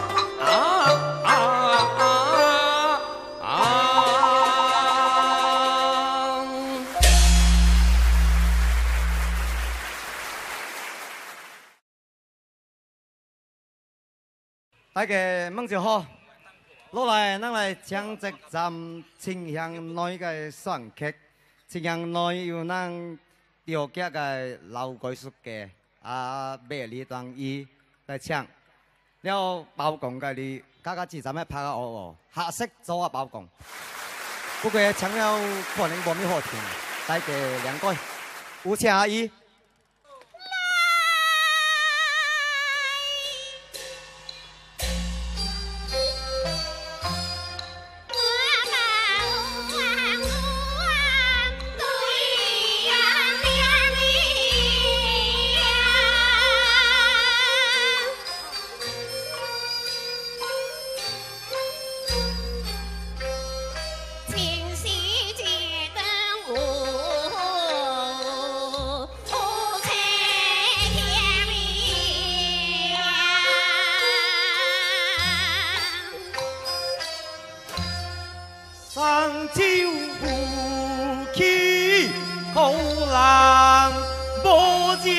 大家问就好，落来咱来讲这站清乡内嘅选曲，清乡内有咱调脚嘅老歌书家麦李当伊来唱，了包公嘅你家家自站咧拍下我黑色做包公，不过唱了可能冇咩好听，大家两句，有请阿姨。 上朝胡旗好难无字，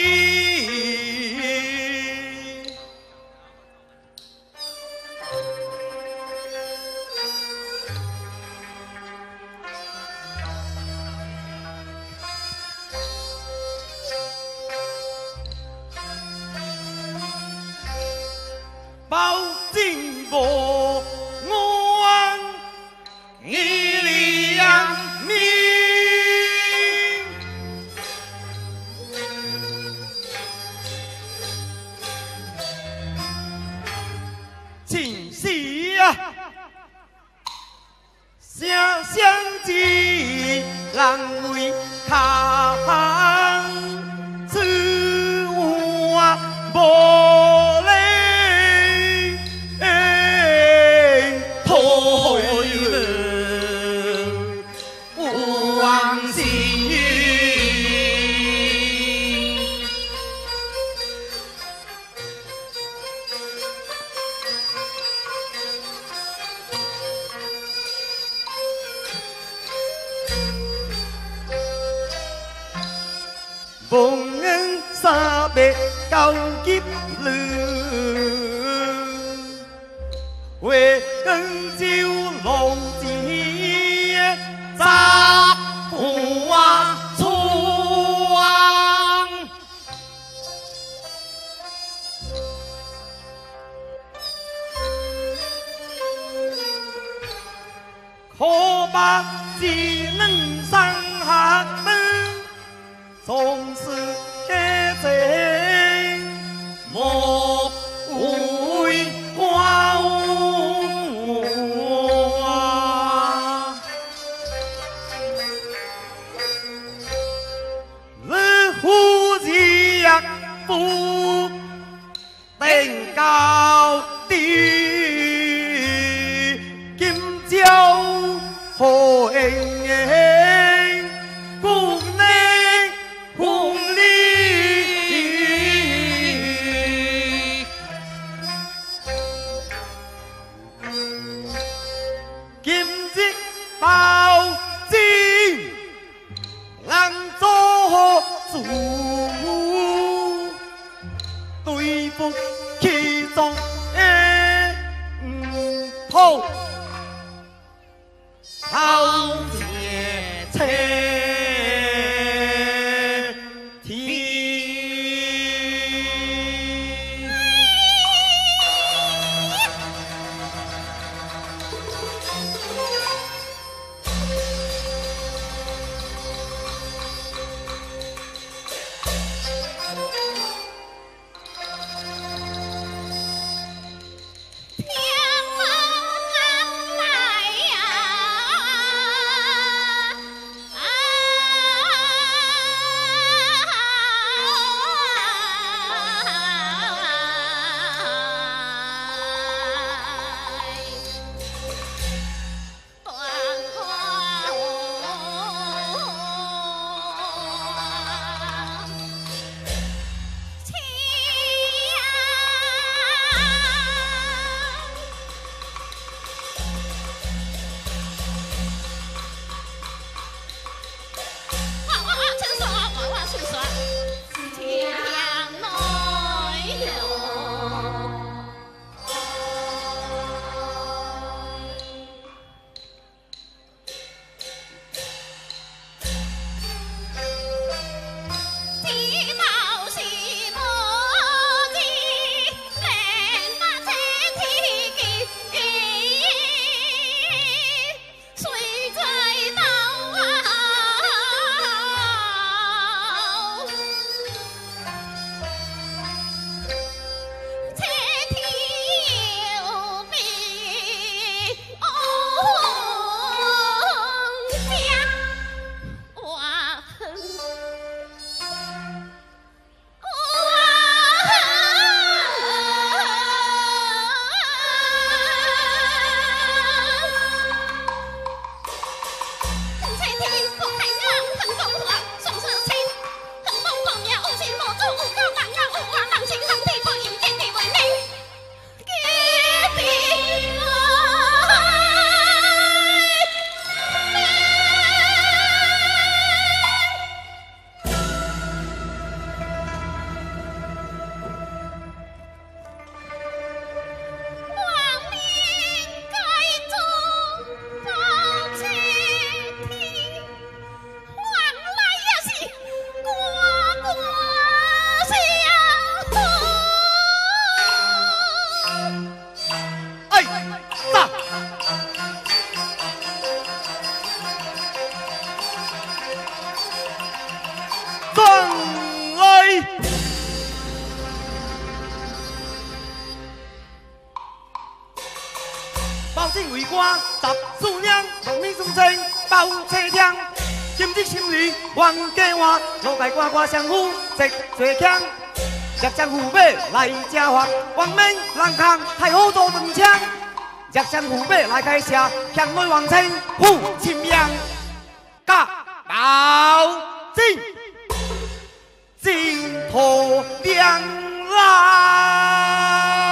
包金无安。一两命，情是啊，想想之人为看，自我无力。奉恩三百高级女，为更照路子扎花窗，可把技能上下门。从此家政莫为花日夫妻夫定高地，今朝何应故内红利，今日包金人做主，对付其中的痛。 我好节车。 报信为官，十四娘，亡命送情，报车枪，今日心里冤家换，老大官官相夫，直最强，若将父辈来家法，亡命人扛太好做长枪，若将父辈来开下，向内王清护秦阳，甲报进，净土两郎。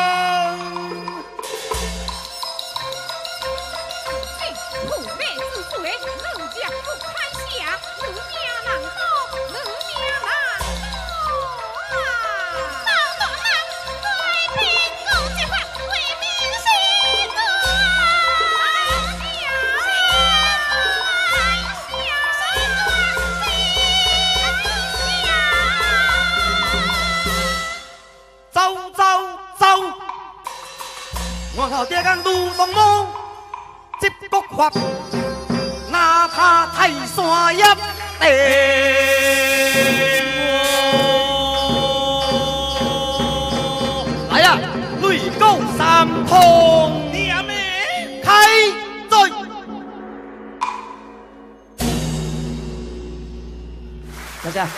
我靠爹干路东木，接国法，哪怕泰山一地。来呀，雷公三通，你阿妹开嘴。大家。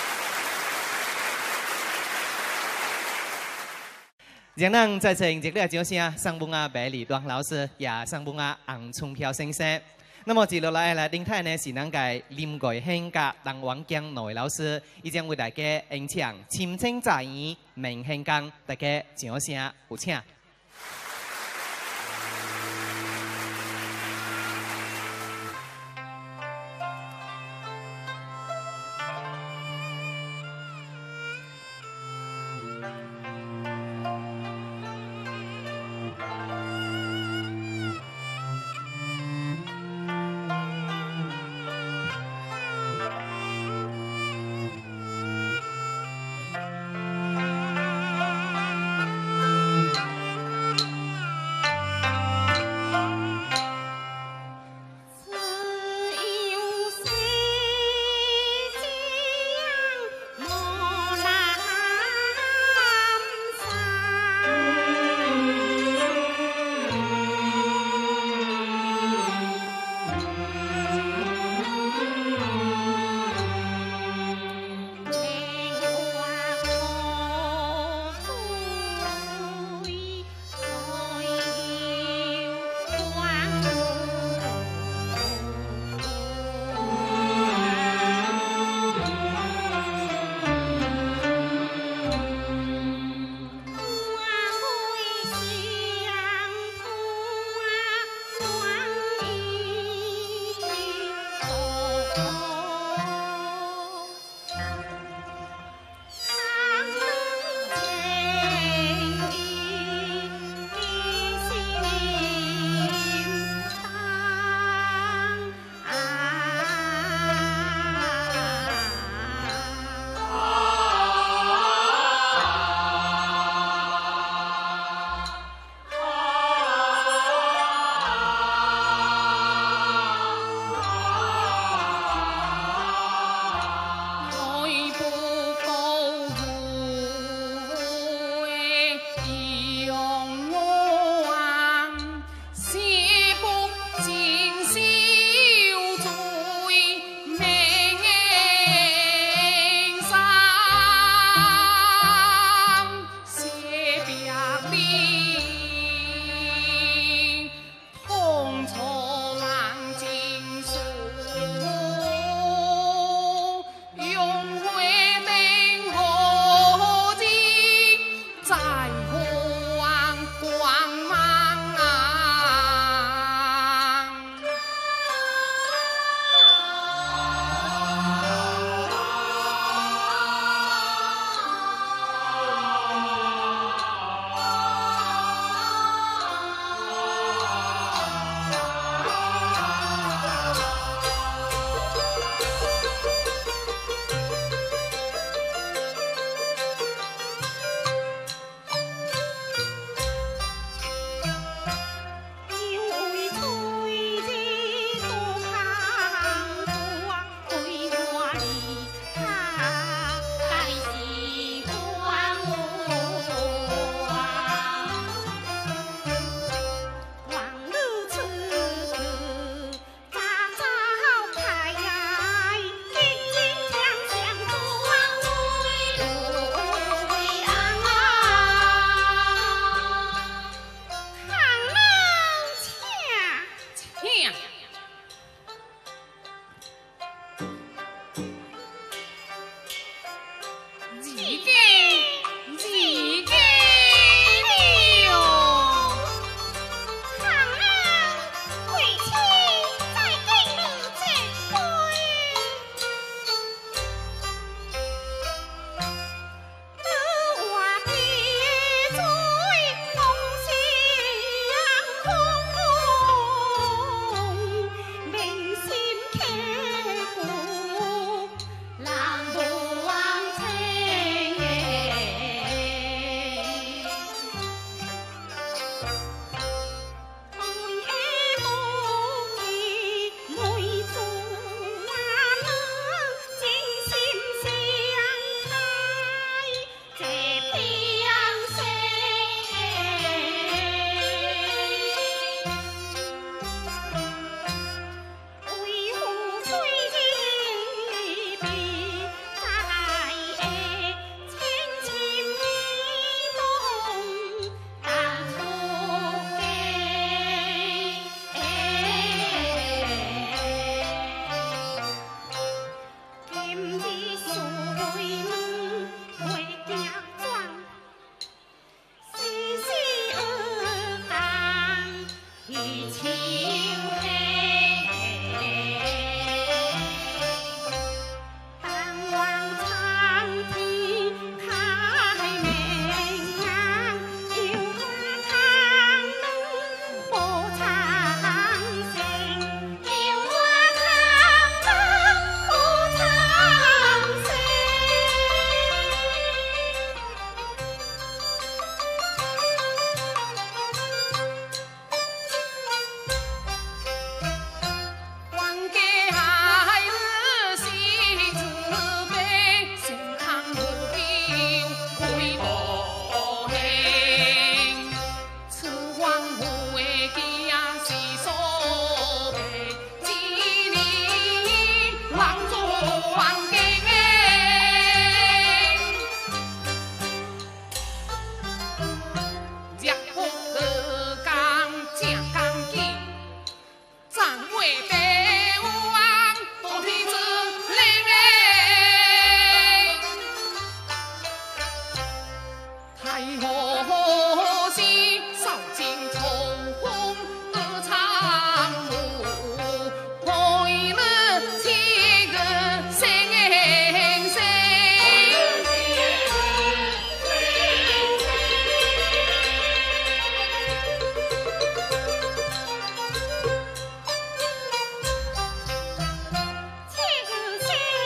让咱在场热烈掌声，送bun啊美丽段老师，也送bun啊红春飘先生。那么接落来来聆听呢是咱个林桂兴甲邓王江两位老师，已将为大家演唱《青青在园明兴江》，大家掌声有请。 在黄光芒啊！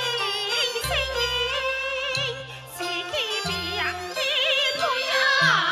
啊！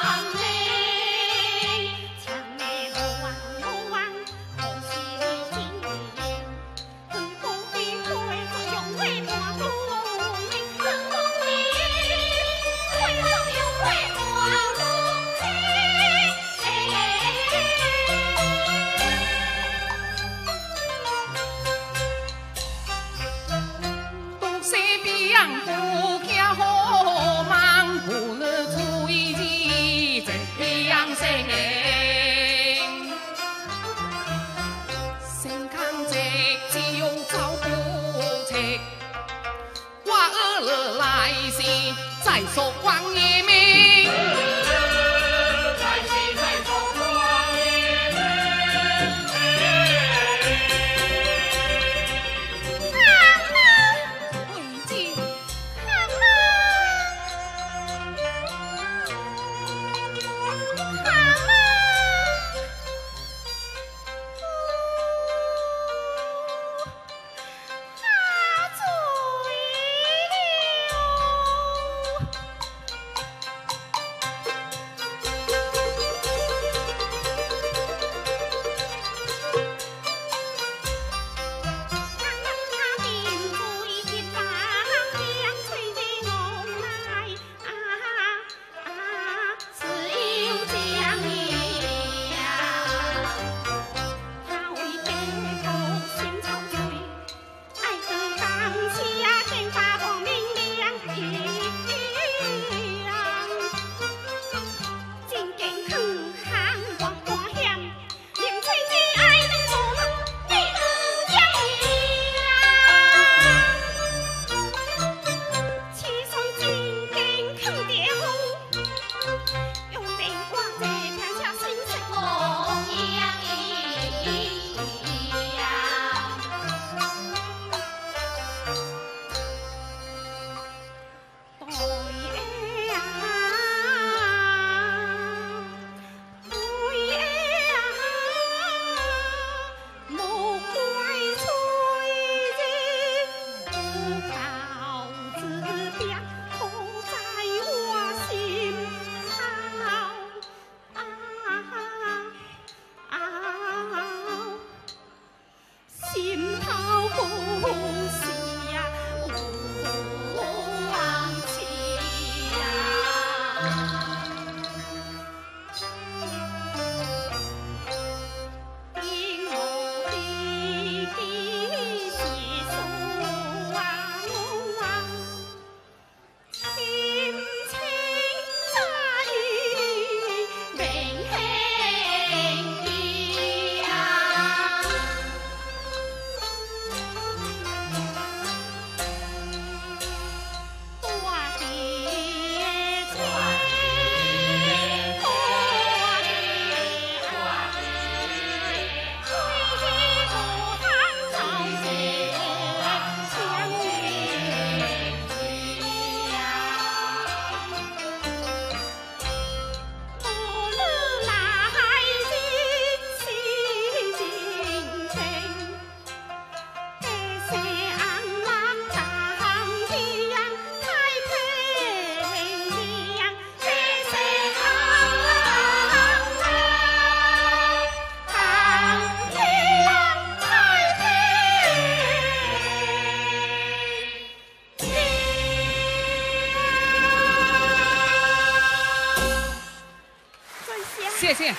谢谢。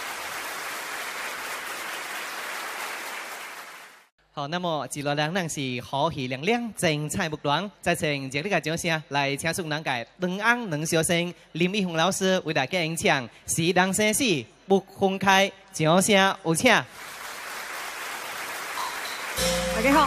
好，那么接落来咱是好戏亮亮，精彩不断。再请热烈的掌声来请出咱个两岸两小生林一雄老师为大家演唱《是人生死不分开》，掌声有请。 大家好。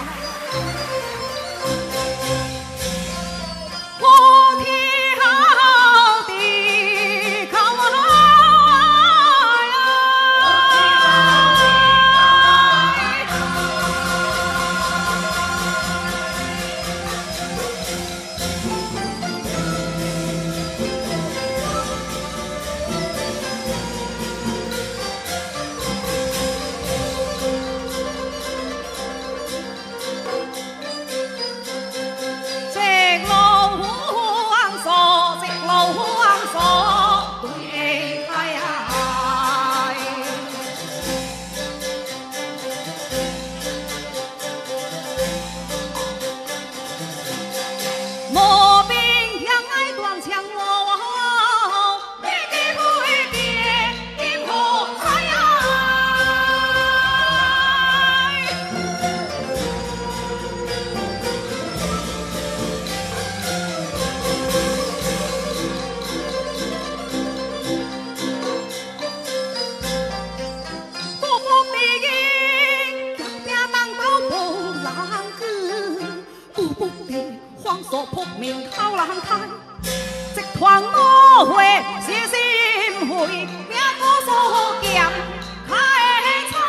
扑面口冷太，直团我会写心会，命我所见开采。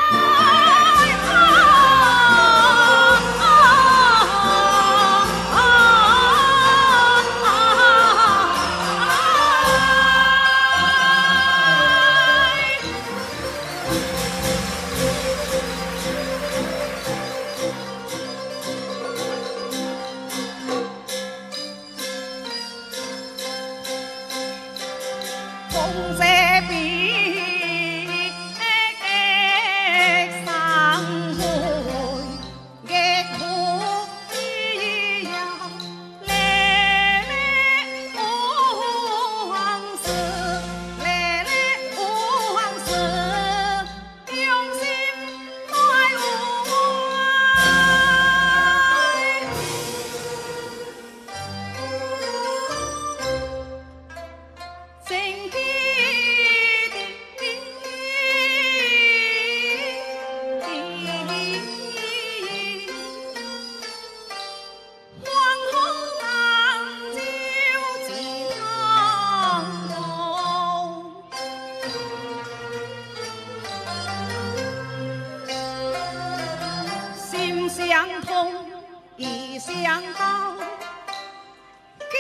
相通意相到，今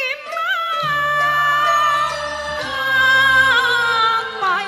晚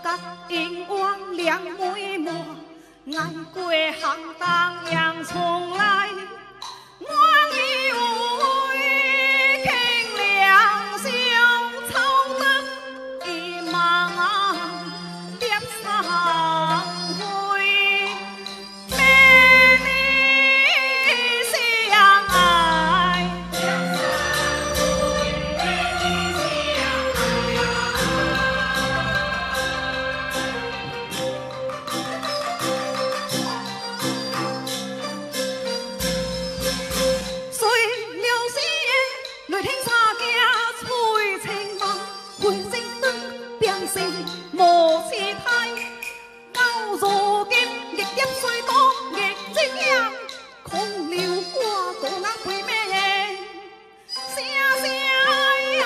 甲英王亮妹妹，爱过行当洋葱来，我以为庆良宵草得一忙叠上回，美丽相爱。无事态，到如今日夜虽多，日正阳，空留我孤眼陪命，声声呀！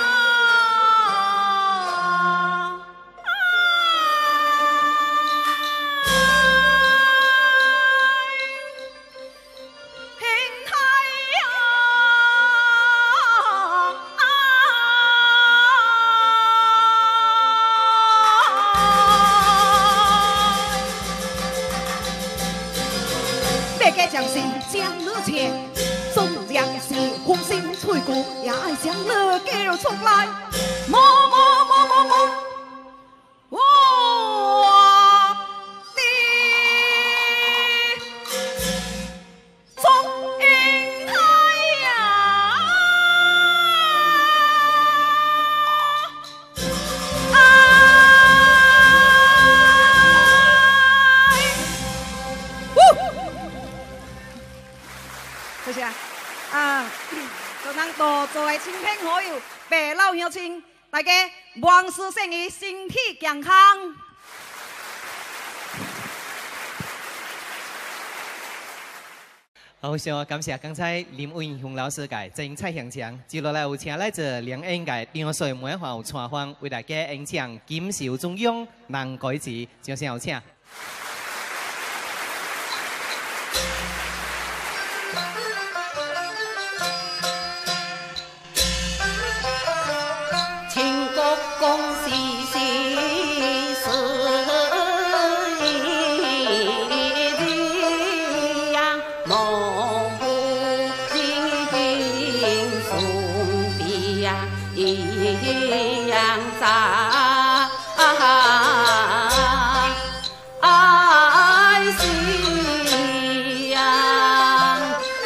兄台呀！家将心将你切，纵然是红心翠骨，也爱将你叫出来。么么么么么，我的忠英台呀！谢谢啊！祝咱多做的亲朋好友、爸老乡亲，大家万事胜意，身体健康。 好，想感谢刚才林文雄老师嘅精彩现场。接落来有请来自两岸嘅梁水文化传方为大家演唱《金秀中央难改字》，掌声有请。 恭喜喜事一样，梦不尽送别呀一样扎爱夕阳。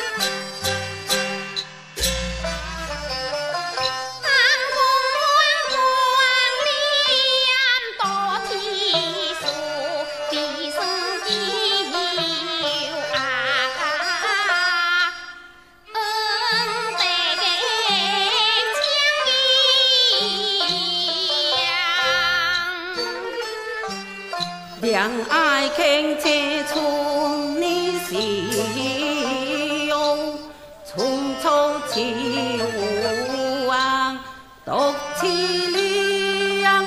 两爱倾切出你心哟，春秋秋望独凄凉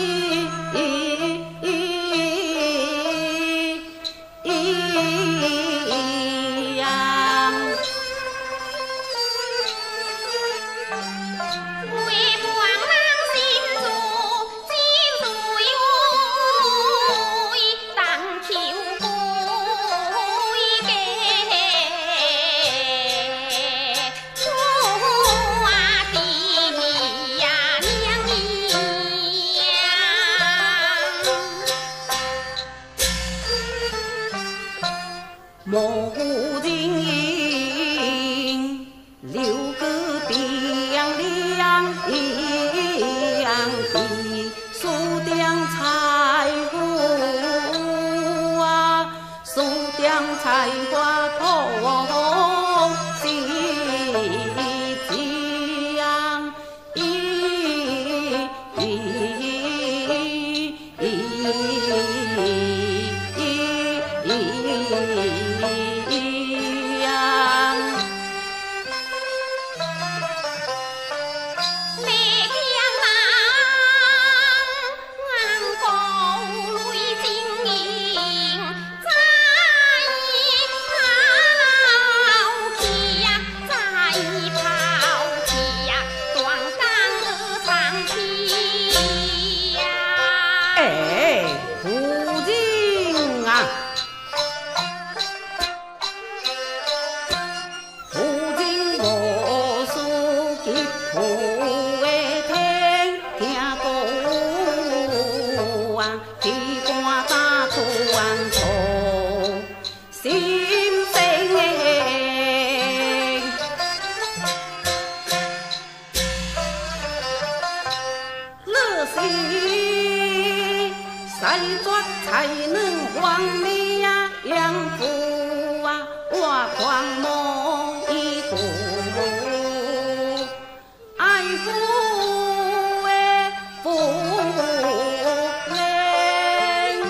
无人影，留个冰凉一样的树顶菜花啊，树顶菜花同喜江挂打出王头，心声乐西赛作才能王你呀养父啊，我狂梦一度爱父的父人，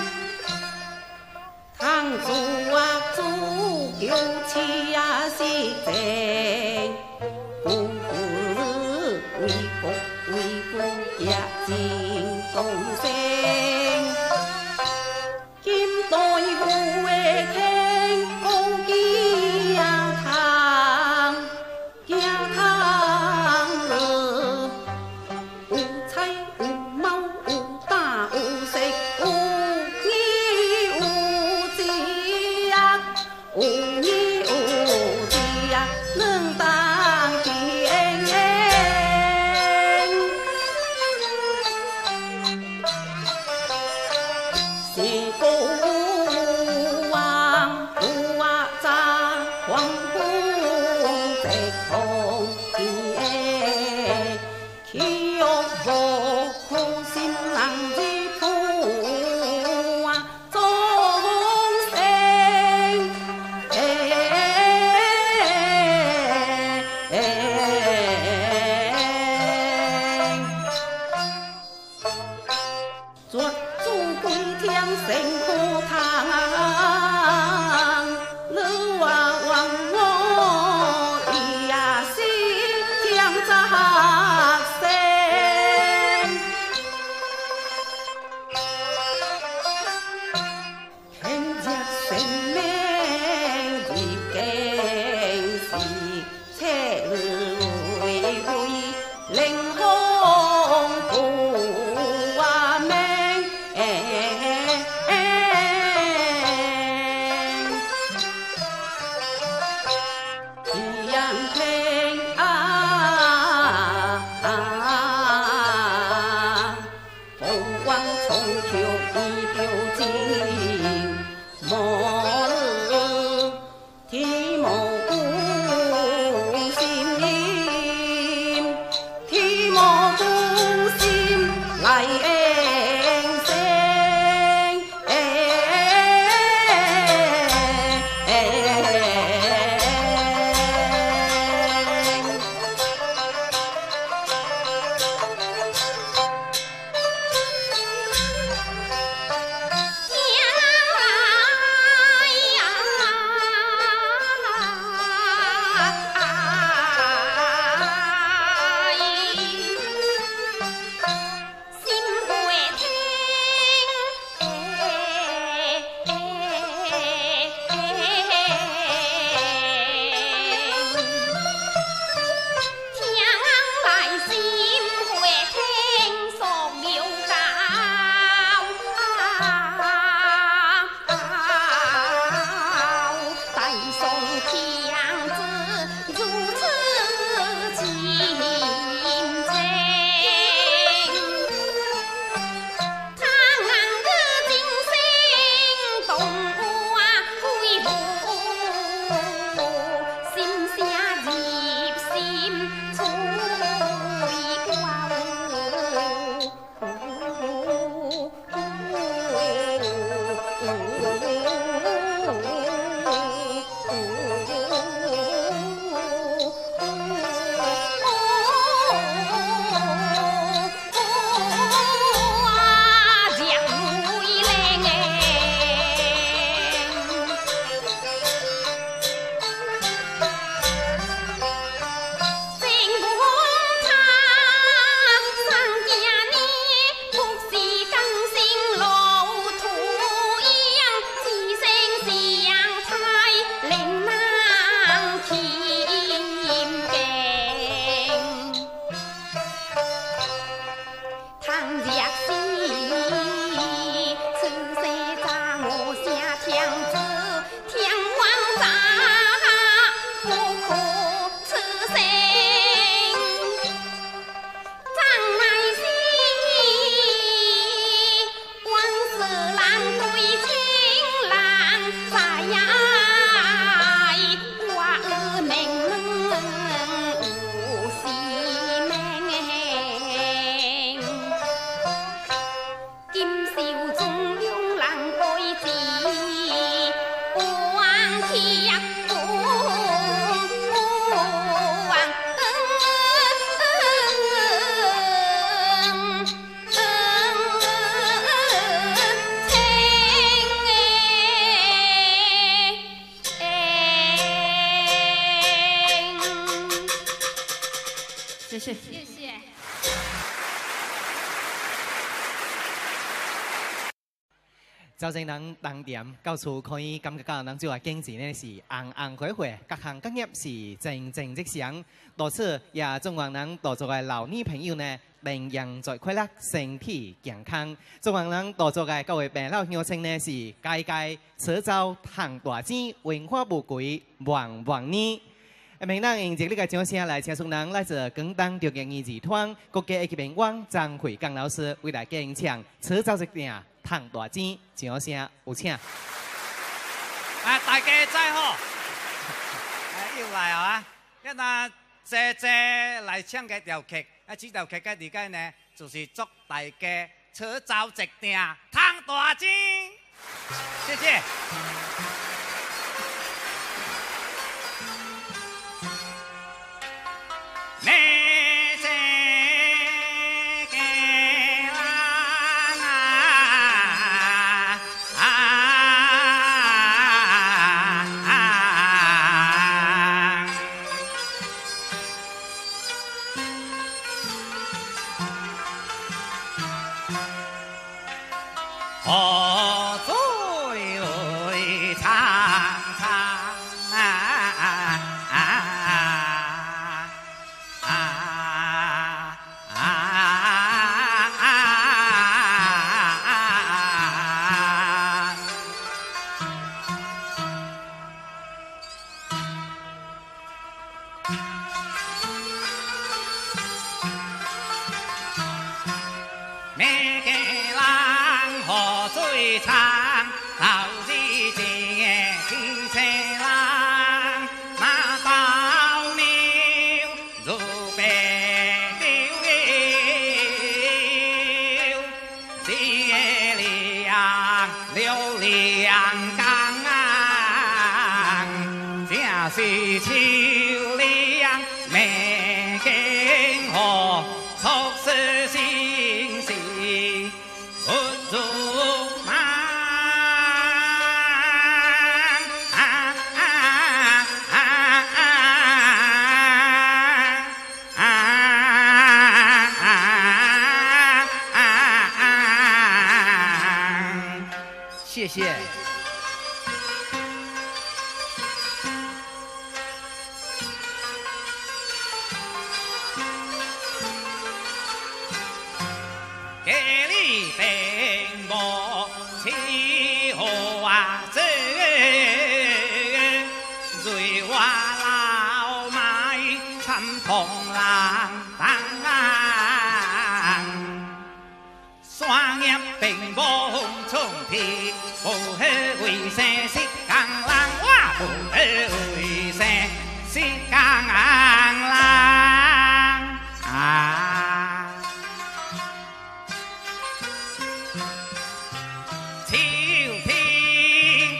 堂主啊主有气呀是正，夫妇为国为父也尽忠心。金代户的天公鸡呀堂，家堂乐，有菜有猫有大有小，有鱼有鸡呀，有鱼有鸡呀，能当天天。是国王父啊查皇宫直通天，岂有无苦心人之苦啊终生做主归天成苦堂，你话王我伊呀是天杂生，天热生命已经是切为为凌空不话命。 谢。 谢谢。 招生人当店到处可以感觉到人就话经济呢是红红火火，各行各业是蒸蒸日上。到此也中华人多做嘅老女朋友呢，能养在快乐，身体健康。中华人多做嘅各位病老友情呢是家家车招赚大钱，文化不贵万万年。明日迎接呢個掌聲來請送人來自廣東條件二字團國家 A 級評委張慧剛老師為大家演唱車走一定賺大錢，掌聲有請。 大家真好，又來啊！一嗱謝謝來唱嘅條劇，這條劇嘅理解呢，就是祝大家車走一定賺大錢。謝謝。你這個人何罪長長是秋涼美景河，促使心事不足忙。謝謝。同人当双眼并无冲天，不好为生是工人，我不好为生是工人秋天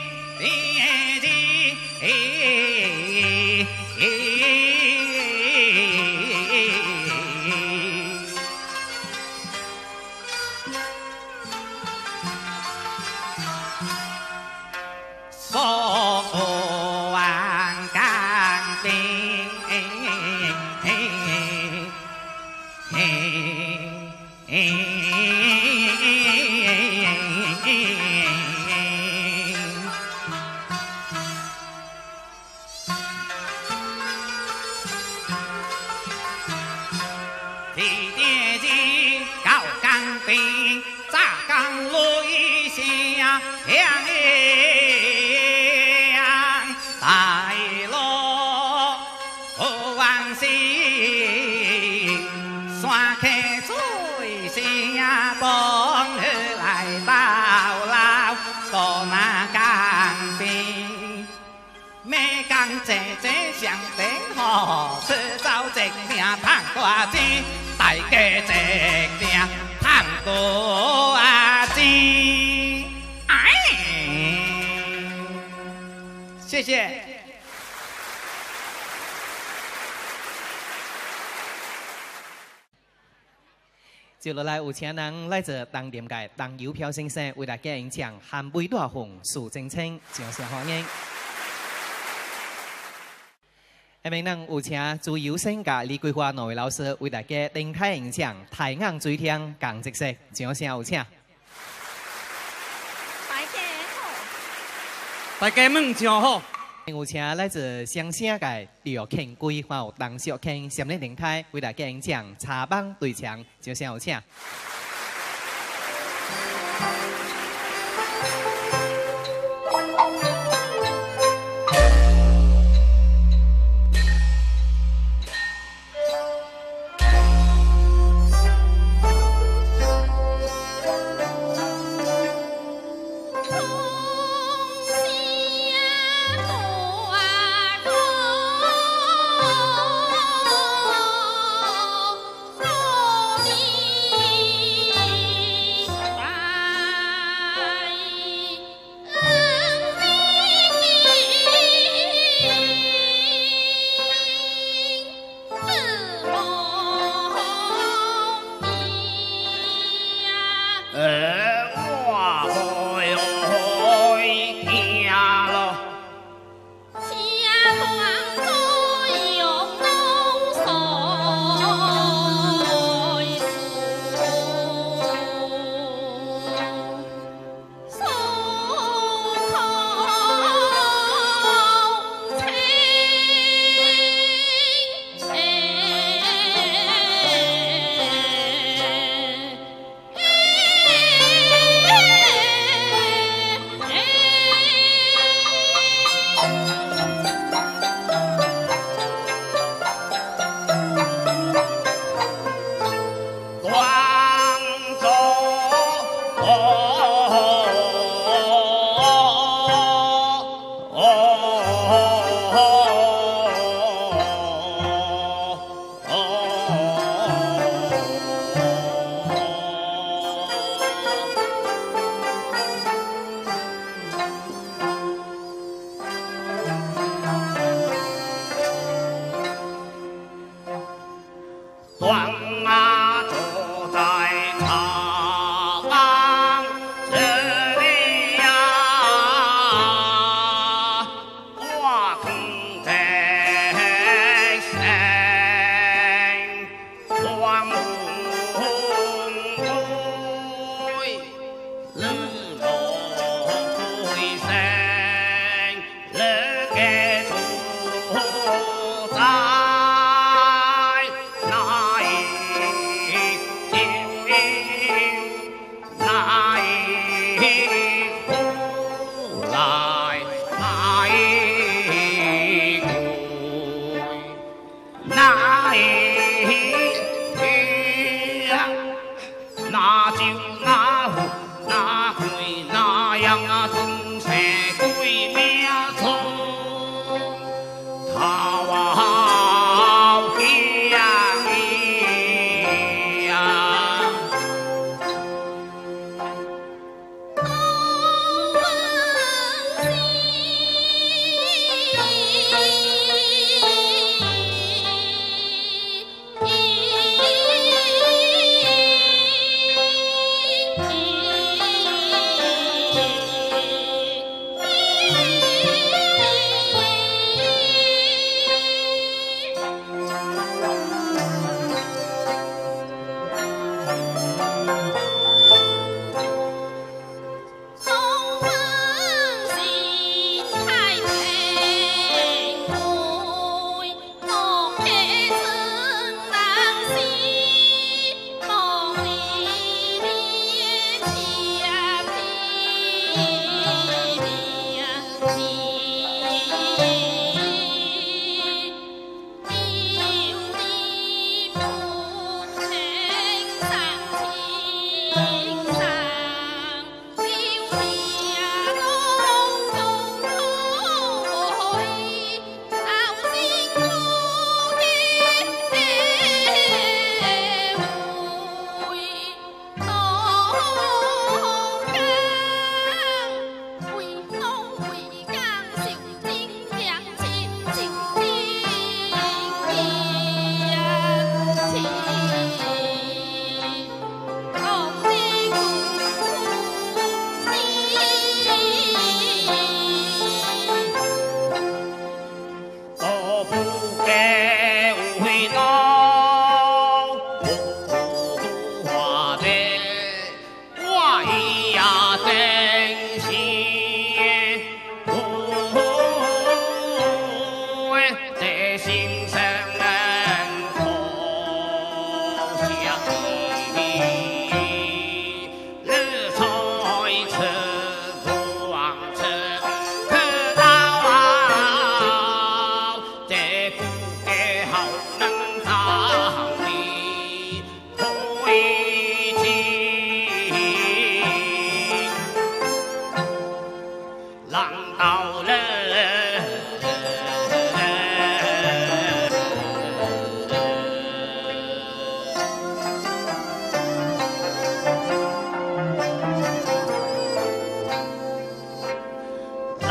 姐姐上顶河，出走一命赚大钱，大家一定赚大钱。谢谢。 接落来有请人来自东店界东邮票先生为大家演唱《寒杯大红诉真情》，掌声欢迎。 下面咱有请自由性格李桂花两位老师为大家动态演讲，太阳水天共即色，掌声有请。 大家问上好。 有请来自乡下界廖庆贵还有邓小庆上面动态为大家演讲茶帮对墙，掌声有请。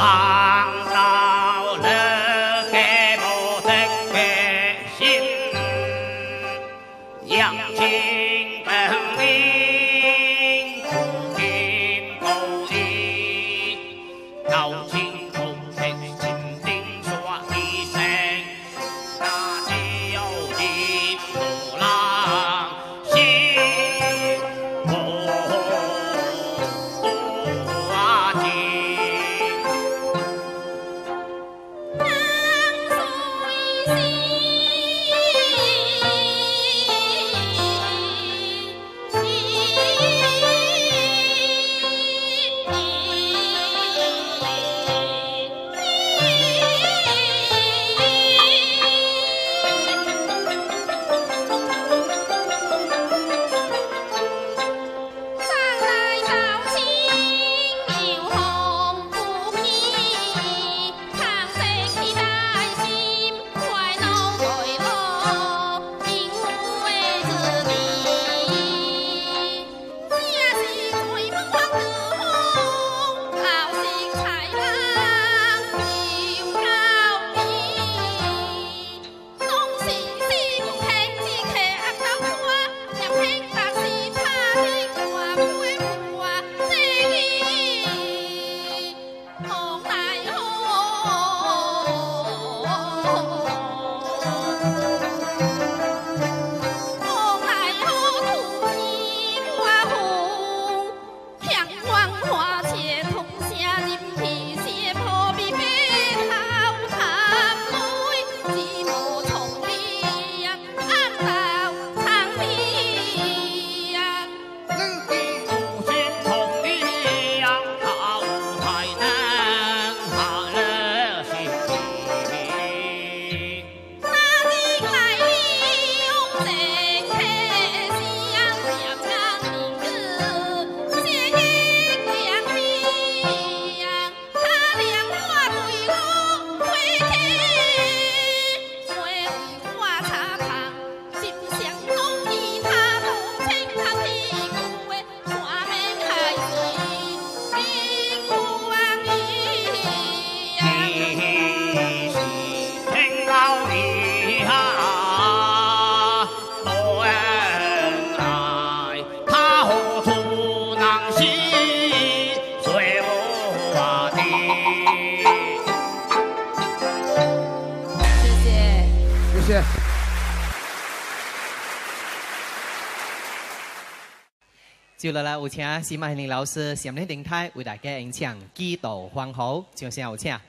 接下来有请司马欣玲老师闪亮电台为大家演唱《几度黄河》，掌声有请。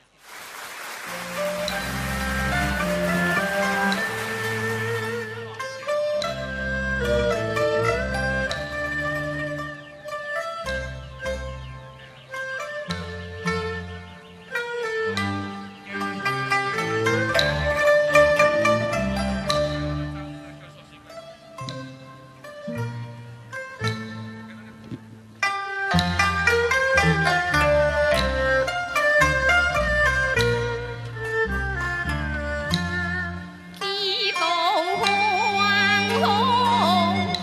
几度黄河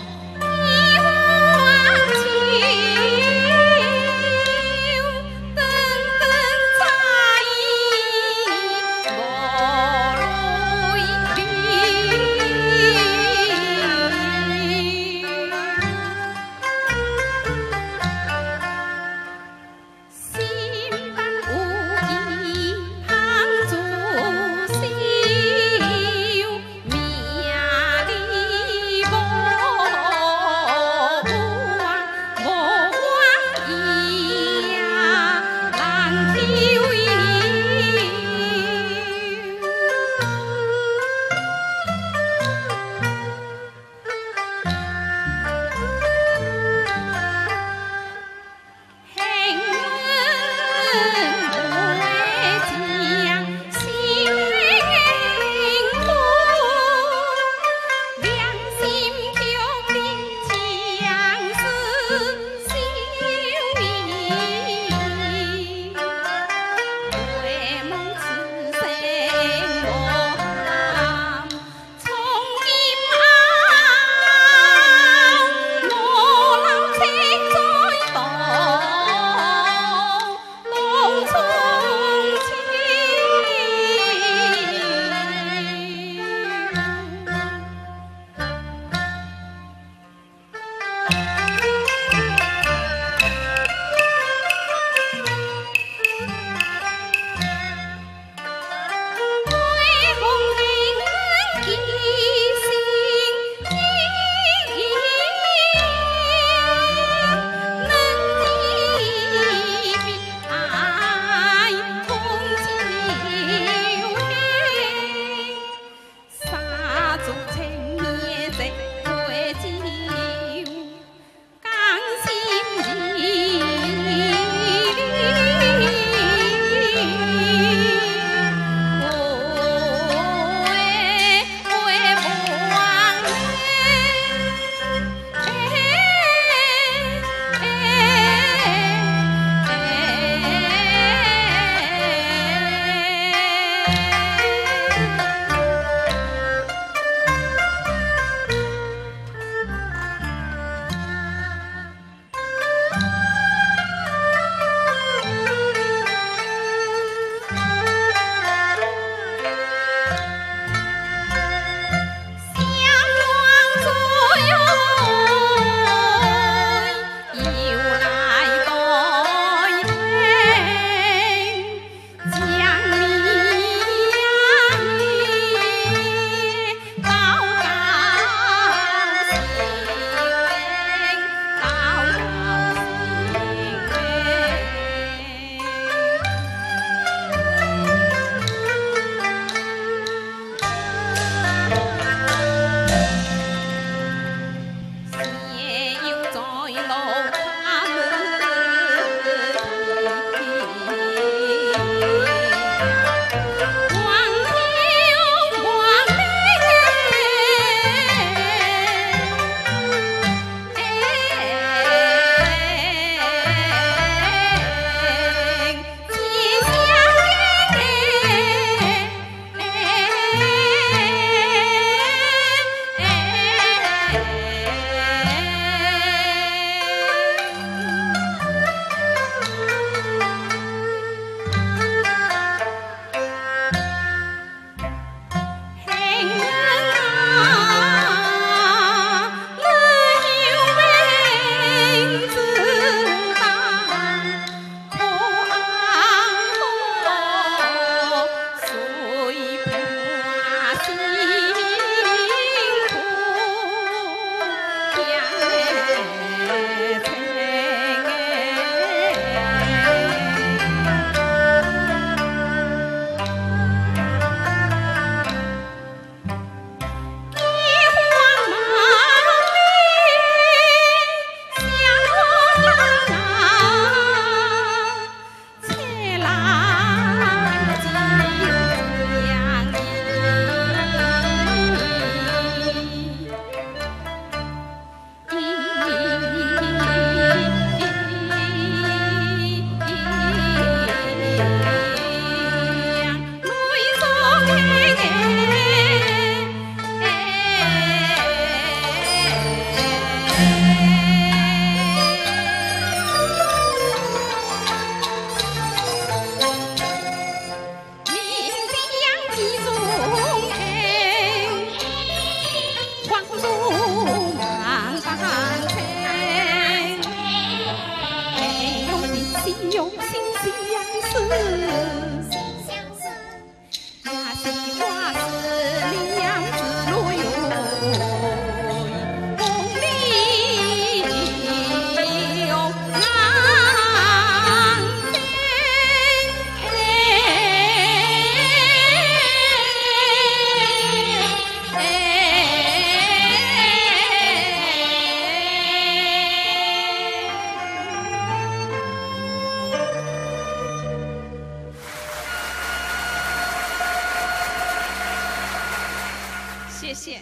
谢谢。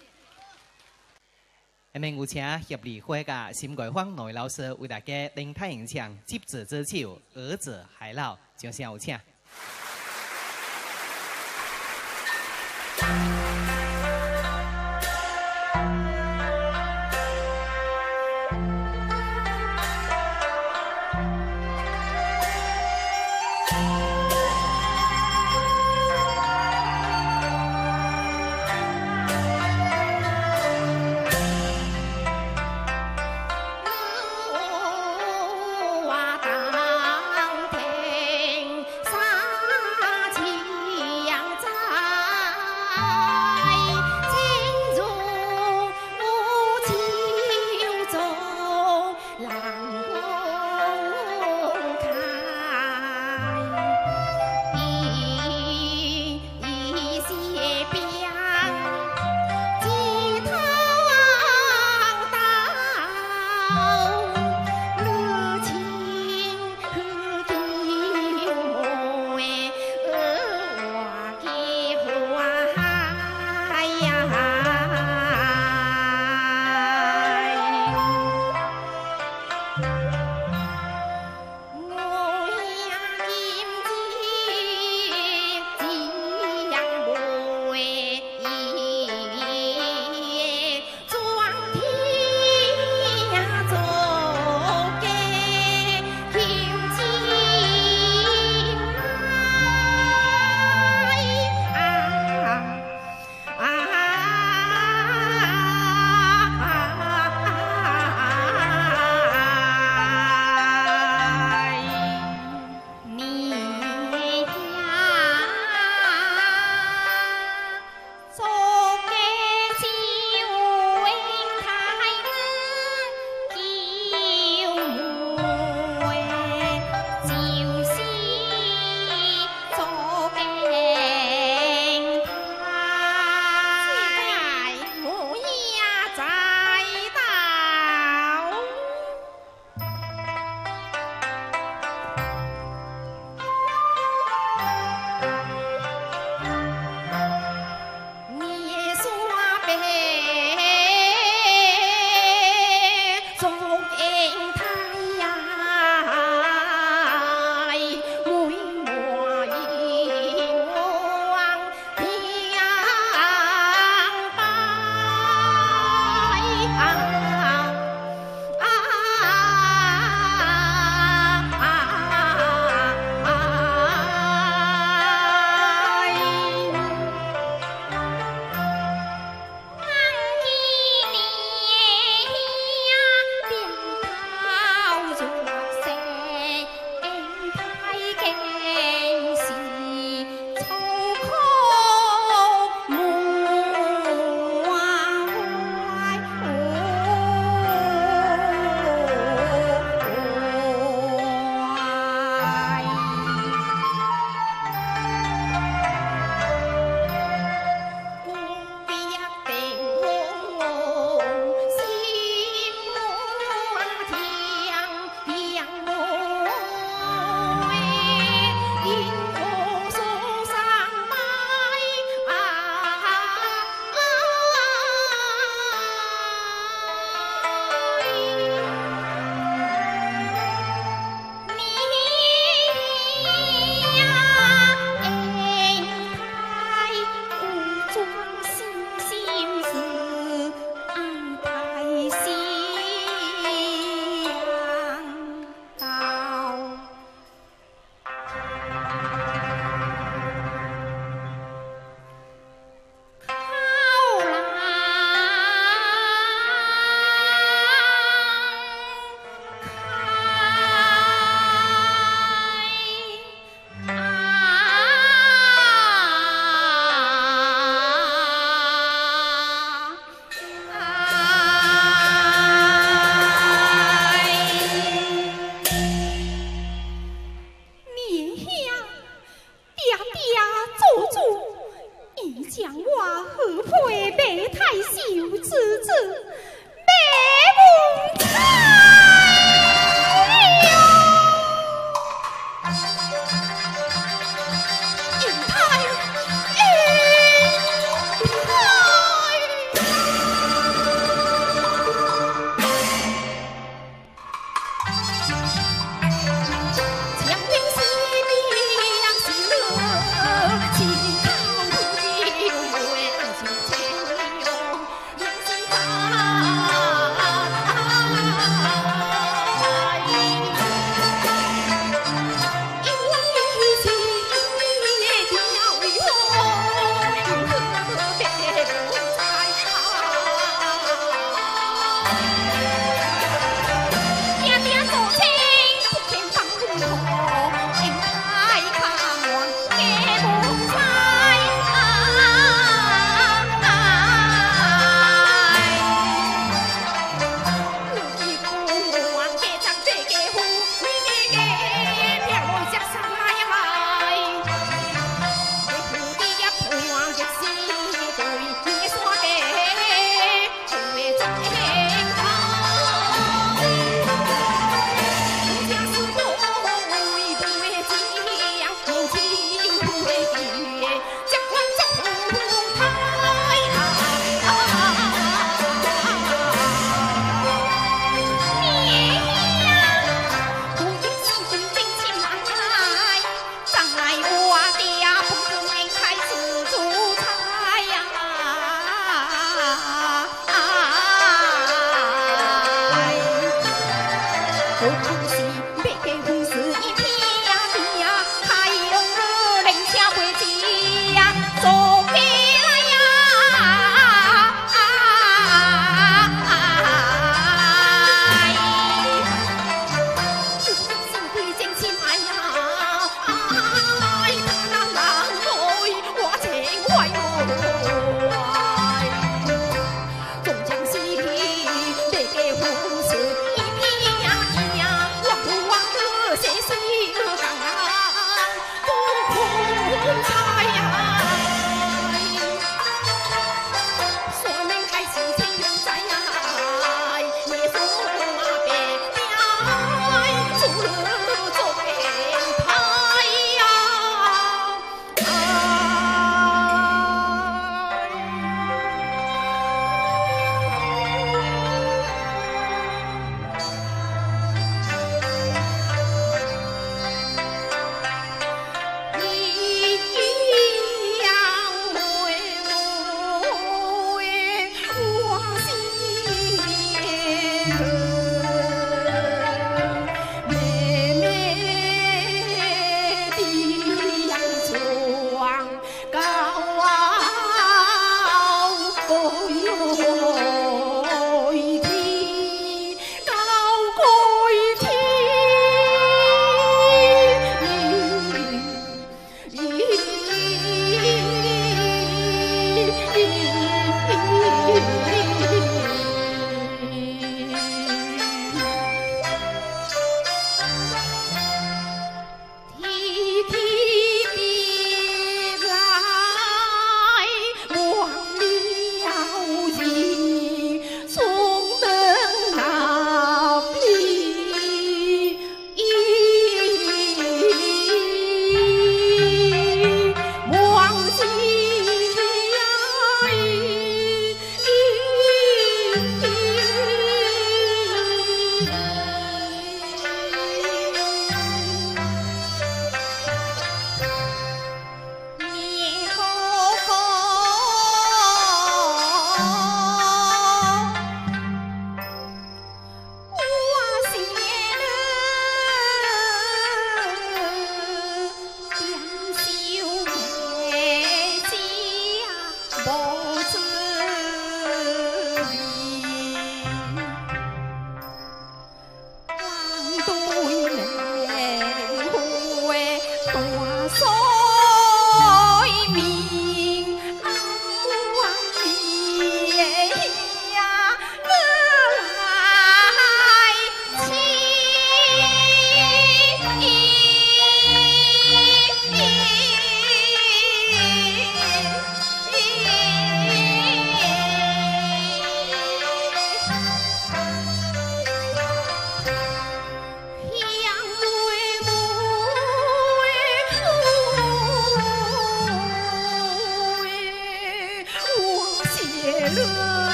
下面有请协理会甲新桂坊两位老师为大家登台演唱《接子之手，儿子还老》，掌声有请。 我当庭三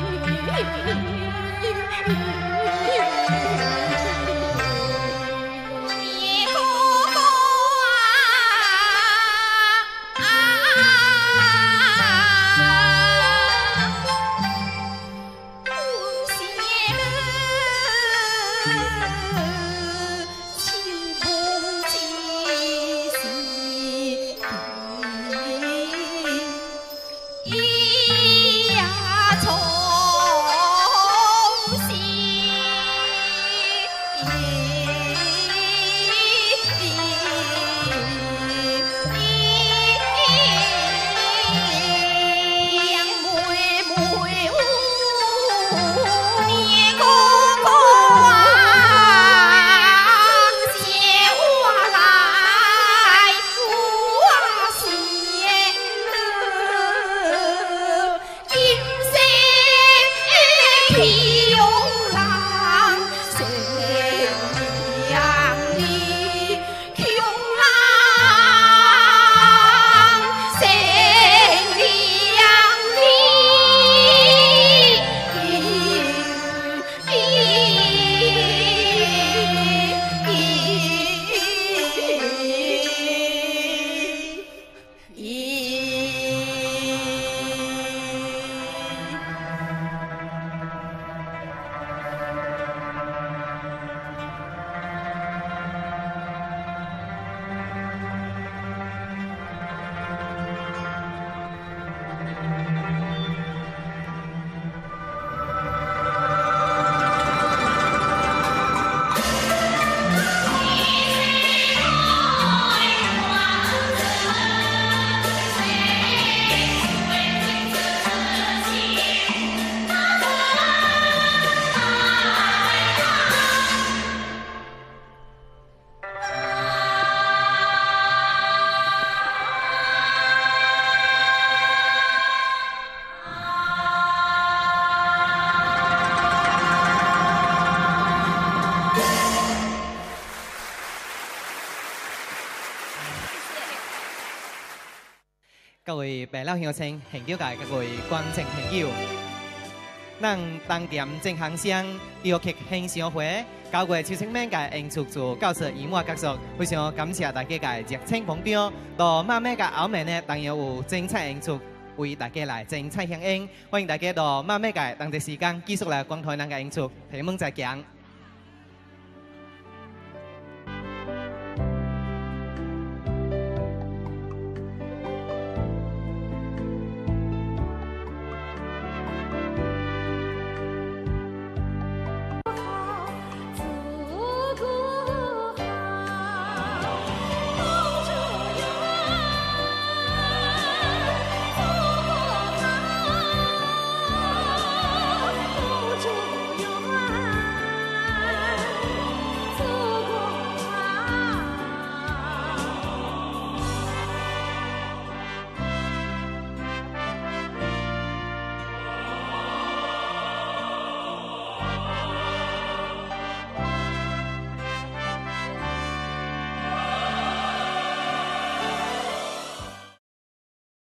各位爸老乡亲、现场界各位观众朋友，咱当店正行商邀客献上会，9月7日嘅演出就到此圆满结束。非常感谢大家嘅热情捧场，到慢慢嘅后面呢，当然有精彩演出为大家来精彩响应。欢迎大家到慢慢嘅当地时间继续来观看咱嘅演出，提问再见。